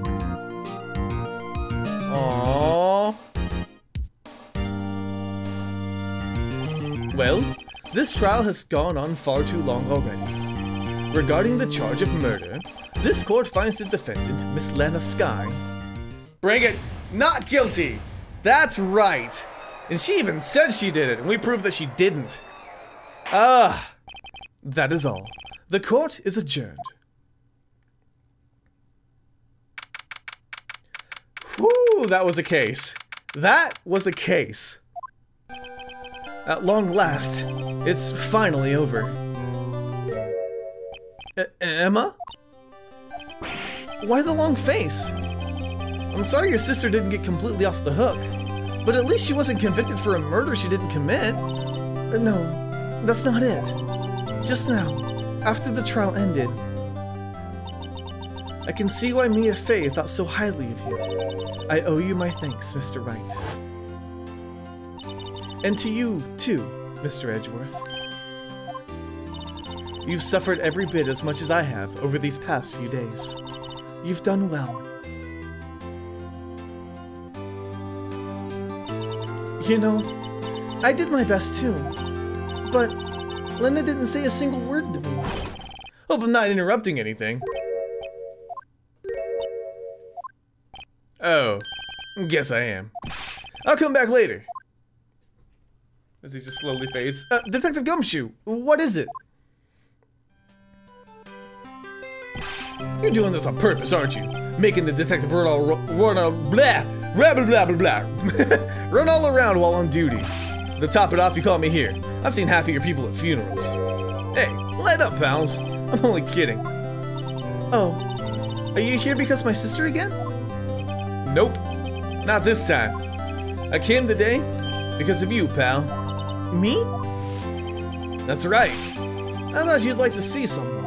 Aww. Well, this trial has gone on far too long already. Regarding the charge of murder, this court finds the defendant, Miss Lana Skye. Bring it! Not guilty! That's right! And she even said she did it, and we proved that she didn't. Ah! That is all. The court is adjourned. Whew, that was a case. That was a case. At long last, it's finally over. E- Emma? Why the long face? I'm sorry your sister didn't get completely off the hook, but at least she wasn't convicted for a murder she didn't commit. Uh, No, that's not it. Just now, after the trial ended, I can see why Mia Fey thought so highly of you. I owe you my thanks, Mister Wright. And to you, too, Mister Edgeworth. You've suffered every bit as much as I have over these past few days. You've done well. You know, I did my best too, but Lena didn't say a single word to me. Hope I'm not interrupting anything. Oh, guess I am. I'll come back later. As he just slowly fades. Uh, Detective Gumshoe, what is it? You're doing this on purpose, aren't you? Making the detective run all, run all, blah, blah, blah, blah, blah, blah. Run all around while on duty. To top it off, you call me here. I've seen happier people at funerals. Hey, let up, pals. I'm only kidding. Oh, are you here because my sister again? Nope, not this time. I came today because of you, pal. Me? That's right. I thought you'd like to see someone.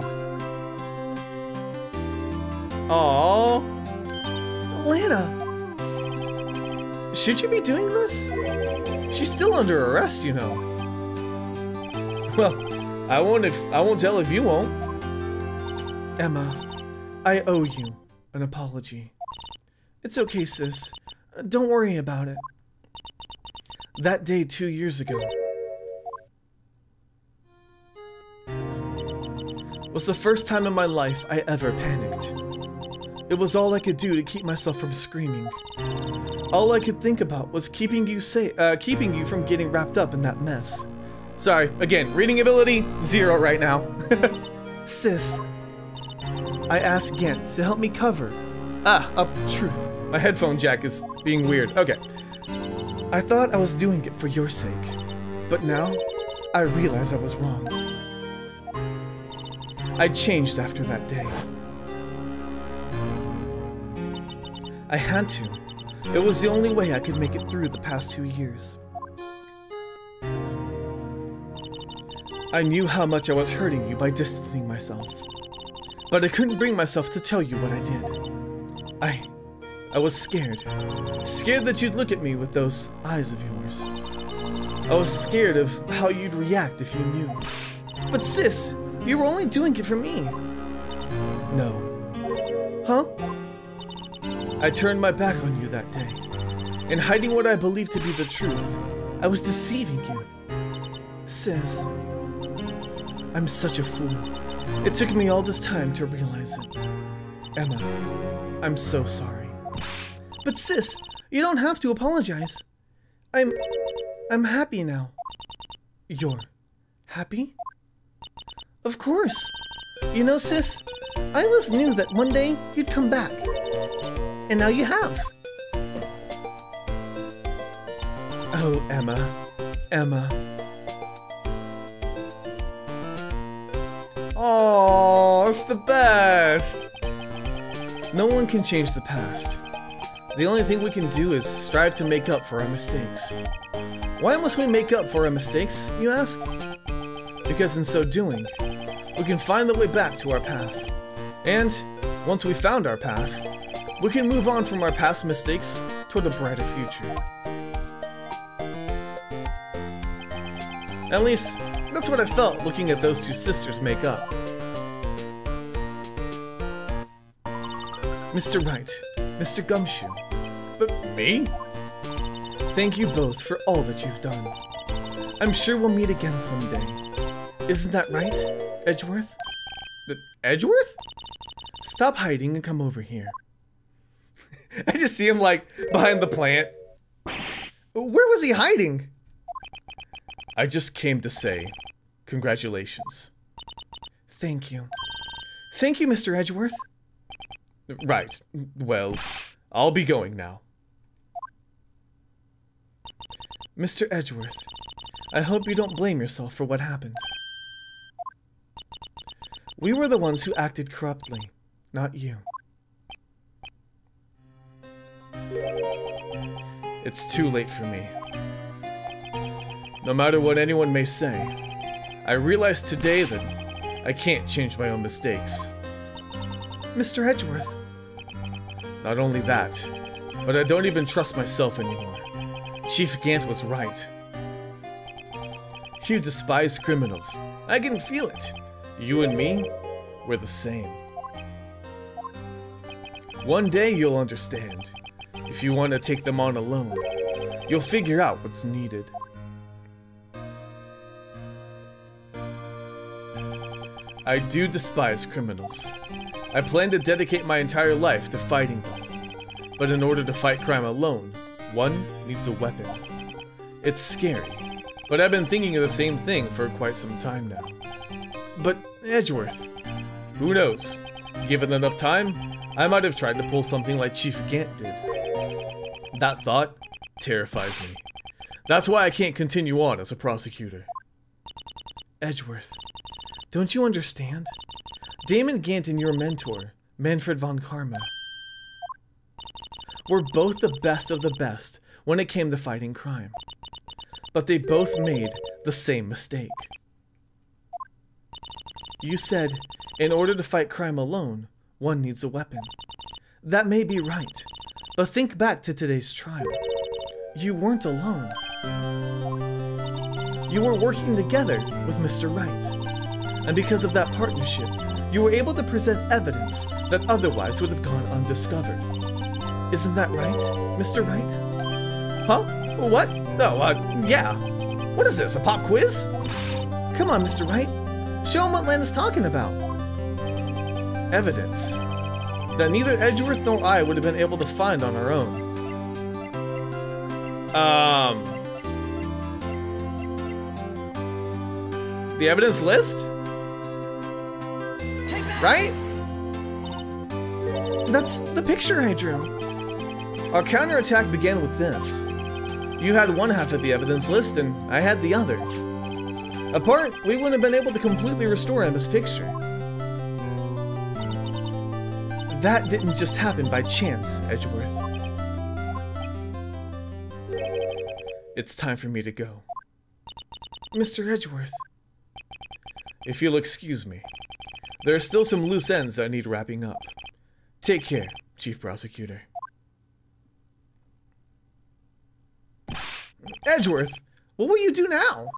Aww. Lana. Should you be doing this? She's still under arrest, you know. Well, I won't if I won't tell if you won't. Emma, I owe you an apology. It's okay, sis. Don't worry about it. That day two years ago was the first time in my life I ever panicked. It was all I could do to keep myself from screaming. All I could think about was keeping you safe, uh, keeping you from getting wrapped up in that mess. Sorry, again, reading ability, zero right now. Sis, I asked Gant to help me cover. Ah, up the truth. My headphone jack is being weird. Okay. I thought I was doing it for your sake, but now I realize I was wrong. I changed after that day. I had to. It was the only way I could make it through the past two years. I knew how much I was hurting you by distancing myself, but I couldn't bring myself to tell you what I did. I... I was scared. Scared that you'd look at me with those eyes of yours. I was scared of how you'd react if you knew. But sis, you were only doing it for me. No. Huh? I turned my back on you that day. In hiding what I believed to be the truth, I was deceiving you. Sis, I'm such a fool. It took me all this time to realize it. Emma, I'm so sorry. But sis, you don't have to apologize. I'm... I'm happy now. You're happy? Of course. You know, sis, I always knew that one day you'd come back. And now you have. Oh, Emma. Emma. Oh, it's the best. No one can change the past. The only thing we can do is strive to make up for our mistakes. Why must we make up for our mistakes, you ask? Because in so doing, we can find the way back to our path. And once we found our path, we can move on from our past mistakes toward a brighter future. At least, that's what I felt looking at those two sisters make up. Mister Wright, Mister Gumshoe. But me? Thank you both for all that you've done. I'm sure we'll meet again someday. Isn't that right, Edgeworth? The Edgeworth? Stop hiding and come over here. I just see him like behind the plant. Where was he hiding? I just came to say congratulations. Thank you. Thank you, Mister Edgeworth. Right. Well, I'll be going now. Mister Edgeworth, I hope you don't blame yourself for what happened. We were the ones who acted corruptly, not you. It's too late for me. No matter what anyone may say, I realize today that I can't change my own mistakes. Mister Edgeworth. Not only that, but I don't even trust myself anymore. Chief Gant was right. You despise criminals. I can feel it. You and me, we're the same. One day you'll understand. If you want to take them on alone, you'll figure out what's needed. I do despise criminals. I plan to dedicate my entire life to fighting them. But in order to fight crime alone, one needs a weapon. It's scary, but I've been thinking of the same thing for quite some time now. But Edgeworth, who knows? Given enough time, I might have tried to pull something like Chief Gant did. That thought terrifies me. That's why I can't continue on as a prosecutor. Edgeworth, don't you understand? Damon Gant and your mentor, Manfred von Karma, were both the best of the best when it came to fighting crime. But they both made the same mistake. You said, in order to fight crime alone, one needs a weapon. That may be right, but think back to today's trial. You weren't alone. You were working together with Mister Wright. And because of that partnership, you were able to present evidence that otherwise would have gone undiscovered. Isn't that right, Mister Wright? Huh? What? No, uh, yeah. What is this, a pop quiz? Come on, Mister Wright. Show him what Lan is talking about. Evidence that neither Edgeworth nor I would have been able to find on our own. Um... The evidence list? Right? That's the picture I drew. Our counterattack began with this. You had one half of the evidence list and I had the other. Apart, we wouldn't have been able to completely restore Emma's picture. That didn't just happen by chance, Edgeworth. It's time for me to go. Mister Edgeworth. If you'll excuse me, there are still some loose ends that need wrapping up. Take care, Chief Prosecutor. Edgeworth, what will you do now?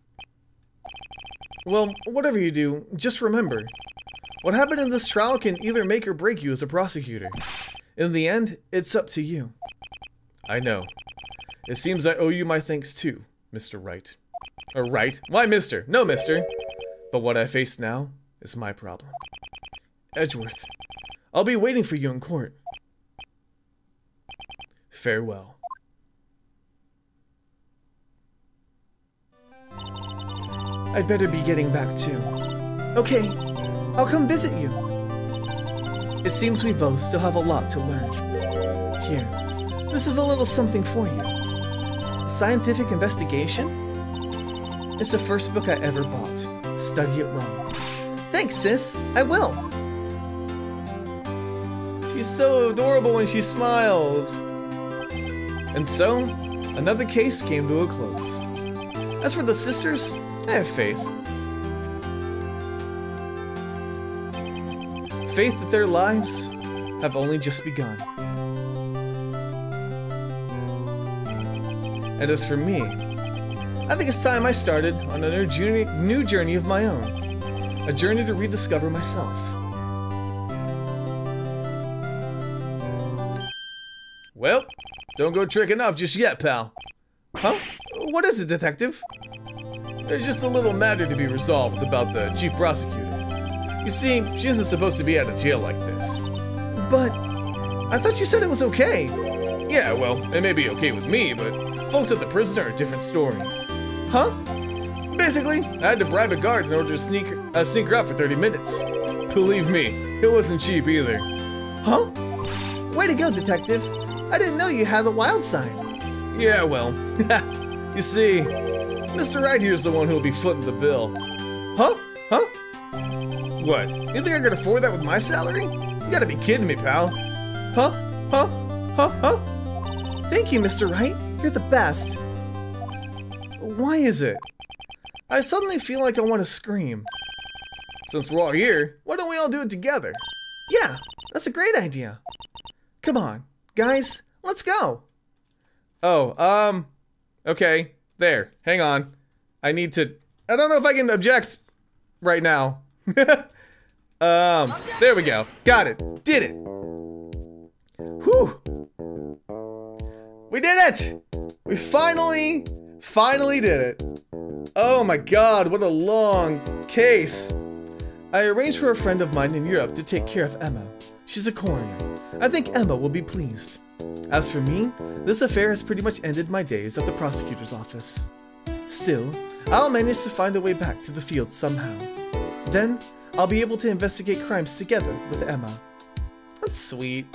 Well, whatever you do, just remember, what happened in this trial can either make or break you as a prosecutor. In the end, it's up to you. I know. It seems I owe you my thanks too, Mister Wright. Or Wright? Why Mister? No, Mister. But what I face now is my problem. Edgeworth, I'll be waiting for you in court. Farewell. I'd better be getting back too. Okay, I'll come visit you. It seems we both still have a lot to learn. Here, this is a little something for you. Scientific investigation? It's the first book I ever bought. Study it well. Thanks, sis. I will. She's so adorable when she smiles. And so, another case came to a close. As for the sisters, I have faith. Faith that their lives have only just begun. And as for me, I think it's time I started on a new journey, new journey of my own. A journey to rediscover myself. Don't go tricking off just yet, pal. Huh? What is it, detective? There's just a little matter to be resolved about the chief prosecutor. You see, she isn't supposed to be out of jail like this. But I thought you said it was okay. Yeah, well, it may be okay with me, but folks at the prison are a different story. Huh? Basically, I had to bribe a guard in order to sneak, uh, sneak her out for thirty minutes. Believe me, it wasn't cheap either. Huh? Way to go, detective. I didn't know you had the wild side. Yeah, well, you see, Mister Wright here's the one who'll be footing the bill. Huh? Huh? What? You think I could afford that with my salary? You gotta be kidding me, pal. Huh? Huh? Huh? Huh? Thank you, Mister Wright. You're the best. Why is it? I suddenly feel like I want to scream. Since we're all here, why don't we all do it together? Yeah, that's a great idea. Come on, guys, let's go. Oh, um, okay, there, hang on. I need to, I don't know if I can object right now. um, there we go, got it, did it. Whew. We did it! We finally, finally did it. Oh my god, what a long case. I arranged for a friend of mine in Europe to take care of Emma. She's a coroner. I think Emma will be pleased. As for me, this affair has pretty much ended my days at the prosecutor's office. Still, I'll manage to find a way back to the field somehow. Then, I'll be able to investigate crimes together with Emma. That's sweet.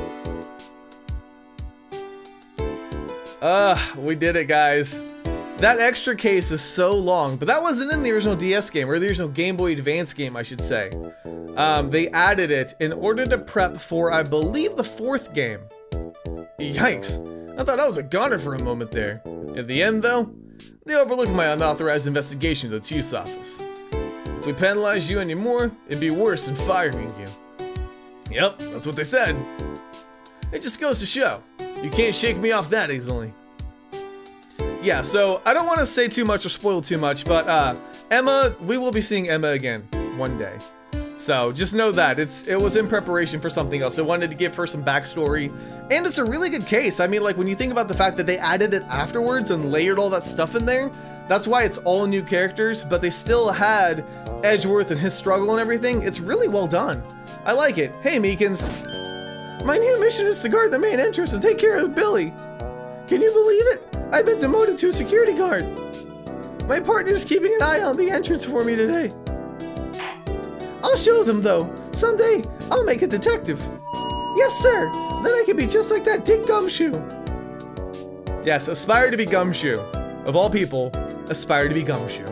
Ah, uh, we did it, guys. That extra case is so long, but that wasn't in the original D S game, or the original Game Boy Advance game, I should say. Um, they added it in order to prep for, I believe, the fourth game. Yikes. I thought I was a goner for a moment there. In the end, though, they overlooked my unauthorized investigation to the chief's office. If we penalize you anymore, it'd be worse than firing you. Yep, that's what they said. It just goes to show, you can't shake me off that easily. Yeah, so I don't want to say too much or spoil too much, but uh, Emma, we will be seeing Emma again one day. So just know that it's it was in preparation for something else. I wanted to give her some backstory, and it's a really good case. I mean, like when you think about the fact that they added it afterwards and layered all that stuff in there, that's why it's all new characters, but they still had Edgeworth and his struggle and everything. It's really well done. I like it. Hey, Meekins. My new mission is to guard the main entrance and take care of Billy. Can you believe it? I've been demoted to a security guard. My partner's keeping an eye on the entrance for me today. I'll show them though. Someday, I'll make a detective. Yes, sir. Then I can be just like that Dick Gumshoe. Yes, aspire to be Gumshoe. Of all people, aspire to be Gumshoe.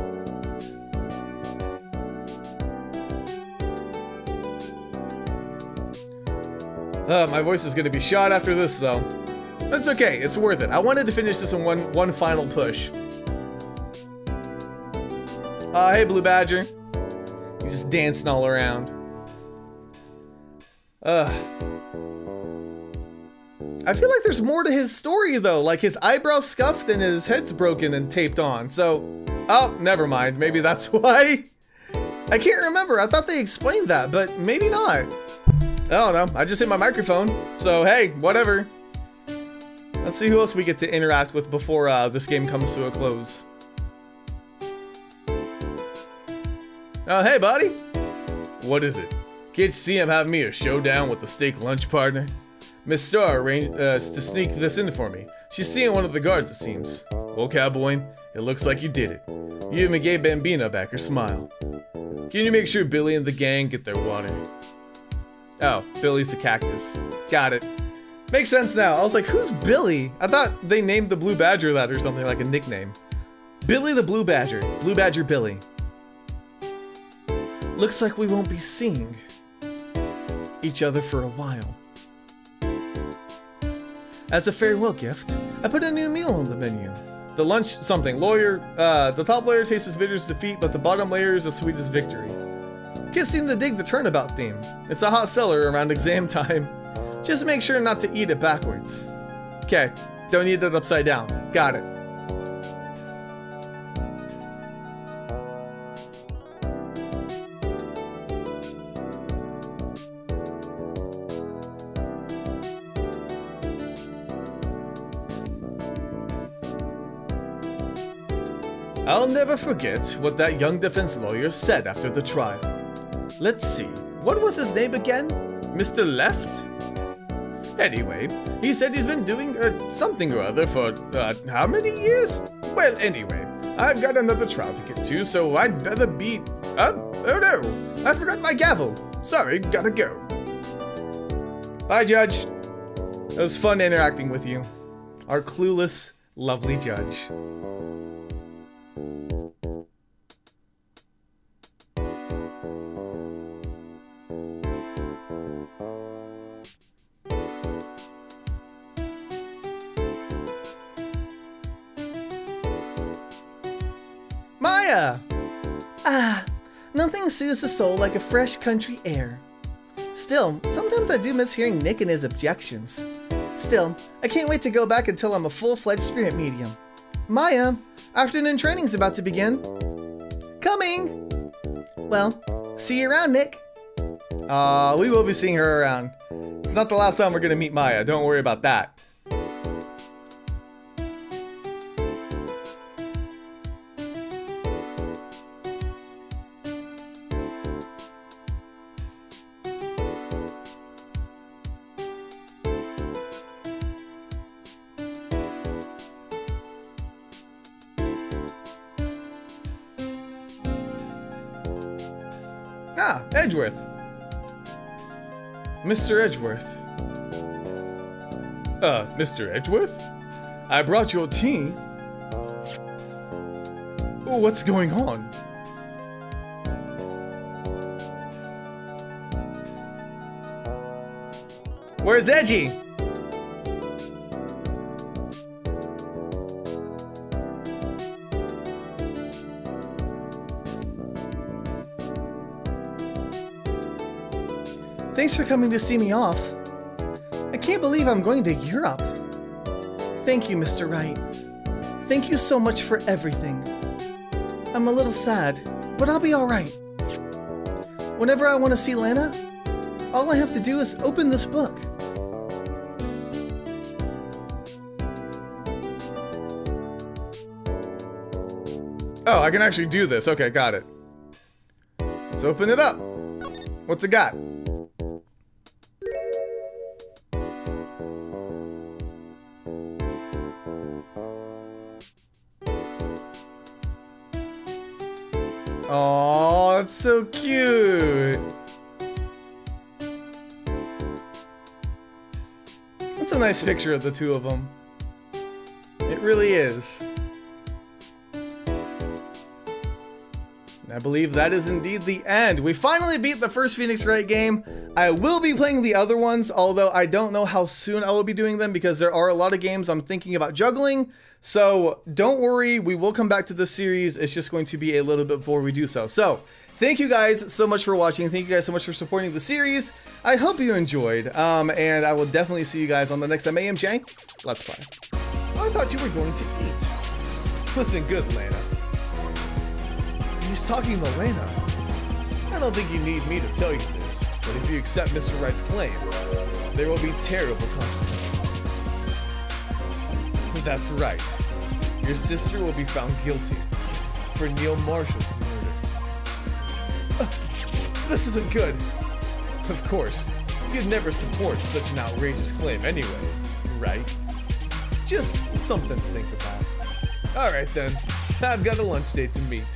Uh, my voice is gonna be shot after this though. That's okay, it's worth it. I wanted to finish this in one one final push. Uh, hey Blue Badger. He's just dancing all around. Ugh. I feel like there's more to his story though, like his eyebrow's scuffed and his head's broken and taped on, so... Oh, never mind, maybe that's why? I can't remember, I thought they explained that, but maybe not. I don't know, I just hit my microphone, so hey, whatever. Let's see who else we get to interact with before uh, this game comes to a close. Oh, hey, buddy. What is it? Can't you see I'm having me a showdown with the steak lunch partner? Miss Starr arranged uh, to sneak this in for me. She's seeing one of the guards, it seems. Well, cowboy, it looks like you did it. You even gave Bambina back her smile. Can you make sure Billy and the gang get their water? Oh, Billy's the cactus. Got it. Makes sense now. I was like, who's Billy? I thought they named the Blue Badger that or something, like a nickname. Billy the Blue Badger. Blue Badger Billy. Looks like we won't be seeing each other for a while. As a farewell gift, I put a new meal on the menu. The lunch something, lawyer, uh, the top layer tastes as bitter as defeat, but the bottom layer is as sweet as victory. Kids seem to dig the turnabout theme. It's a hot seller around exam time. Just make sure not to eat it backwards. Okay, don't eat it upside down. Got it. I'll never forget what that young defense lawyer said after the trial. Let's see, what was his name again? Mister Left? Anyway, he said he's been doing uh, something or other for, uh, how many years? Well, anyway, I've got another trial to get to, so I'd better be... Uh, oh no, I forgot my gavel. Sorry, gotta go. Bye, Judge. It was fun interacting with you. Our clueless, lovely judge. Maya! Ah, nothing soothes the soul like a fresh country air. Still, sometimes I do miss hearing Nick and his objections. Still, I can't wait to go back until I'm a full-fledged spirit medium. Maya, afternoon training's about to begin. Coming! Well, see you around, Nick. Uh, we will be seeing her around. It's not the last time we're gonna meet Maya, don't worry about that. Ah, Edgeworth. Mister Edgeworth. Uh, Mister Edgeworth? I brought your tea. Oh, what's going on? Where's Edgy? Thanks for coming to see me off. I can't believe I'm going to Europe. Thank you, Mister Wright. Thank you so much for everything. I'm a little sad, but I'll be alright. Whenever I want to see Lana, all I have to do is open this book. Oh, I can actually do this. Okay, got it. Let's open it up. What's it got? Oh, it's so cute. That's a nice picture of the two of them. It really is. I believe that is indeed the end. We finally beat the first Phoenix Wright game. I will be playing the other ones, although I don't know how soon I will be doing them because there are a lot of games I'm thinking about juggling. So don't worry, we will come back to this series. It's just going to be a little bit before we do so. So thank you guys so much for watching. Thank you guys so much for supporting the series. I hope you enjoyed, um, and I will definitely see you guys on the next M A M J Let's Play. I thought you were going to eat. Listen good, Lana. He's talking to Lana. I don't think you need me to tell you this, but if you accept Mister Wright's claim, there will be terrible consequences. That's right. Your sister will be found guilty for Neil Marshall's murder. Uh, this isn't good. Of course, you'd never support such an outrageous claim anyway, right? Just something to think about. Alright then, I've got a lunch date to meet.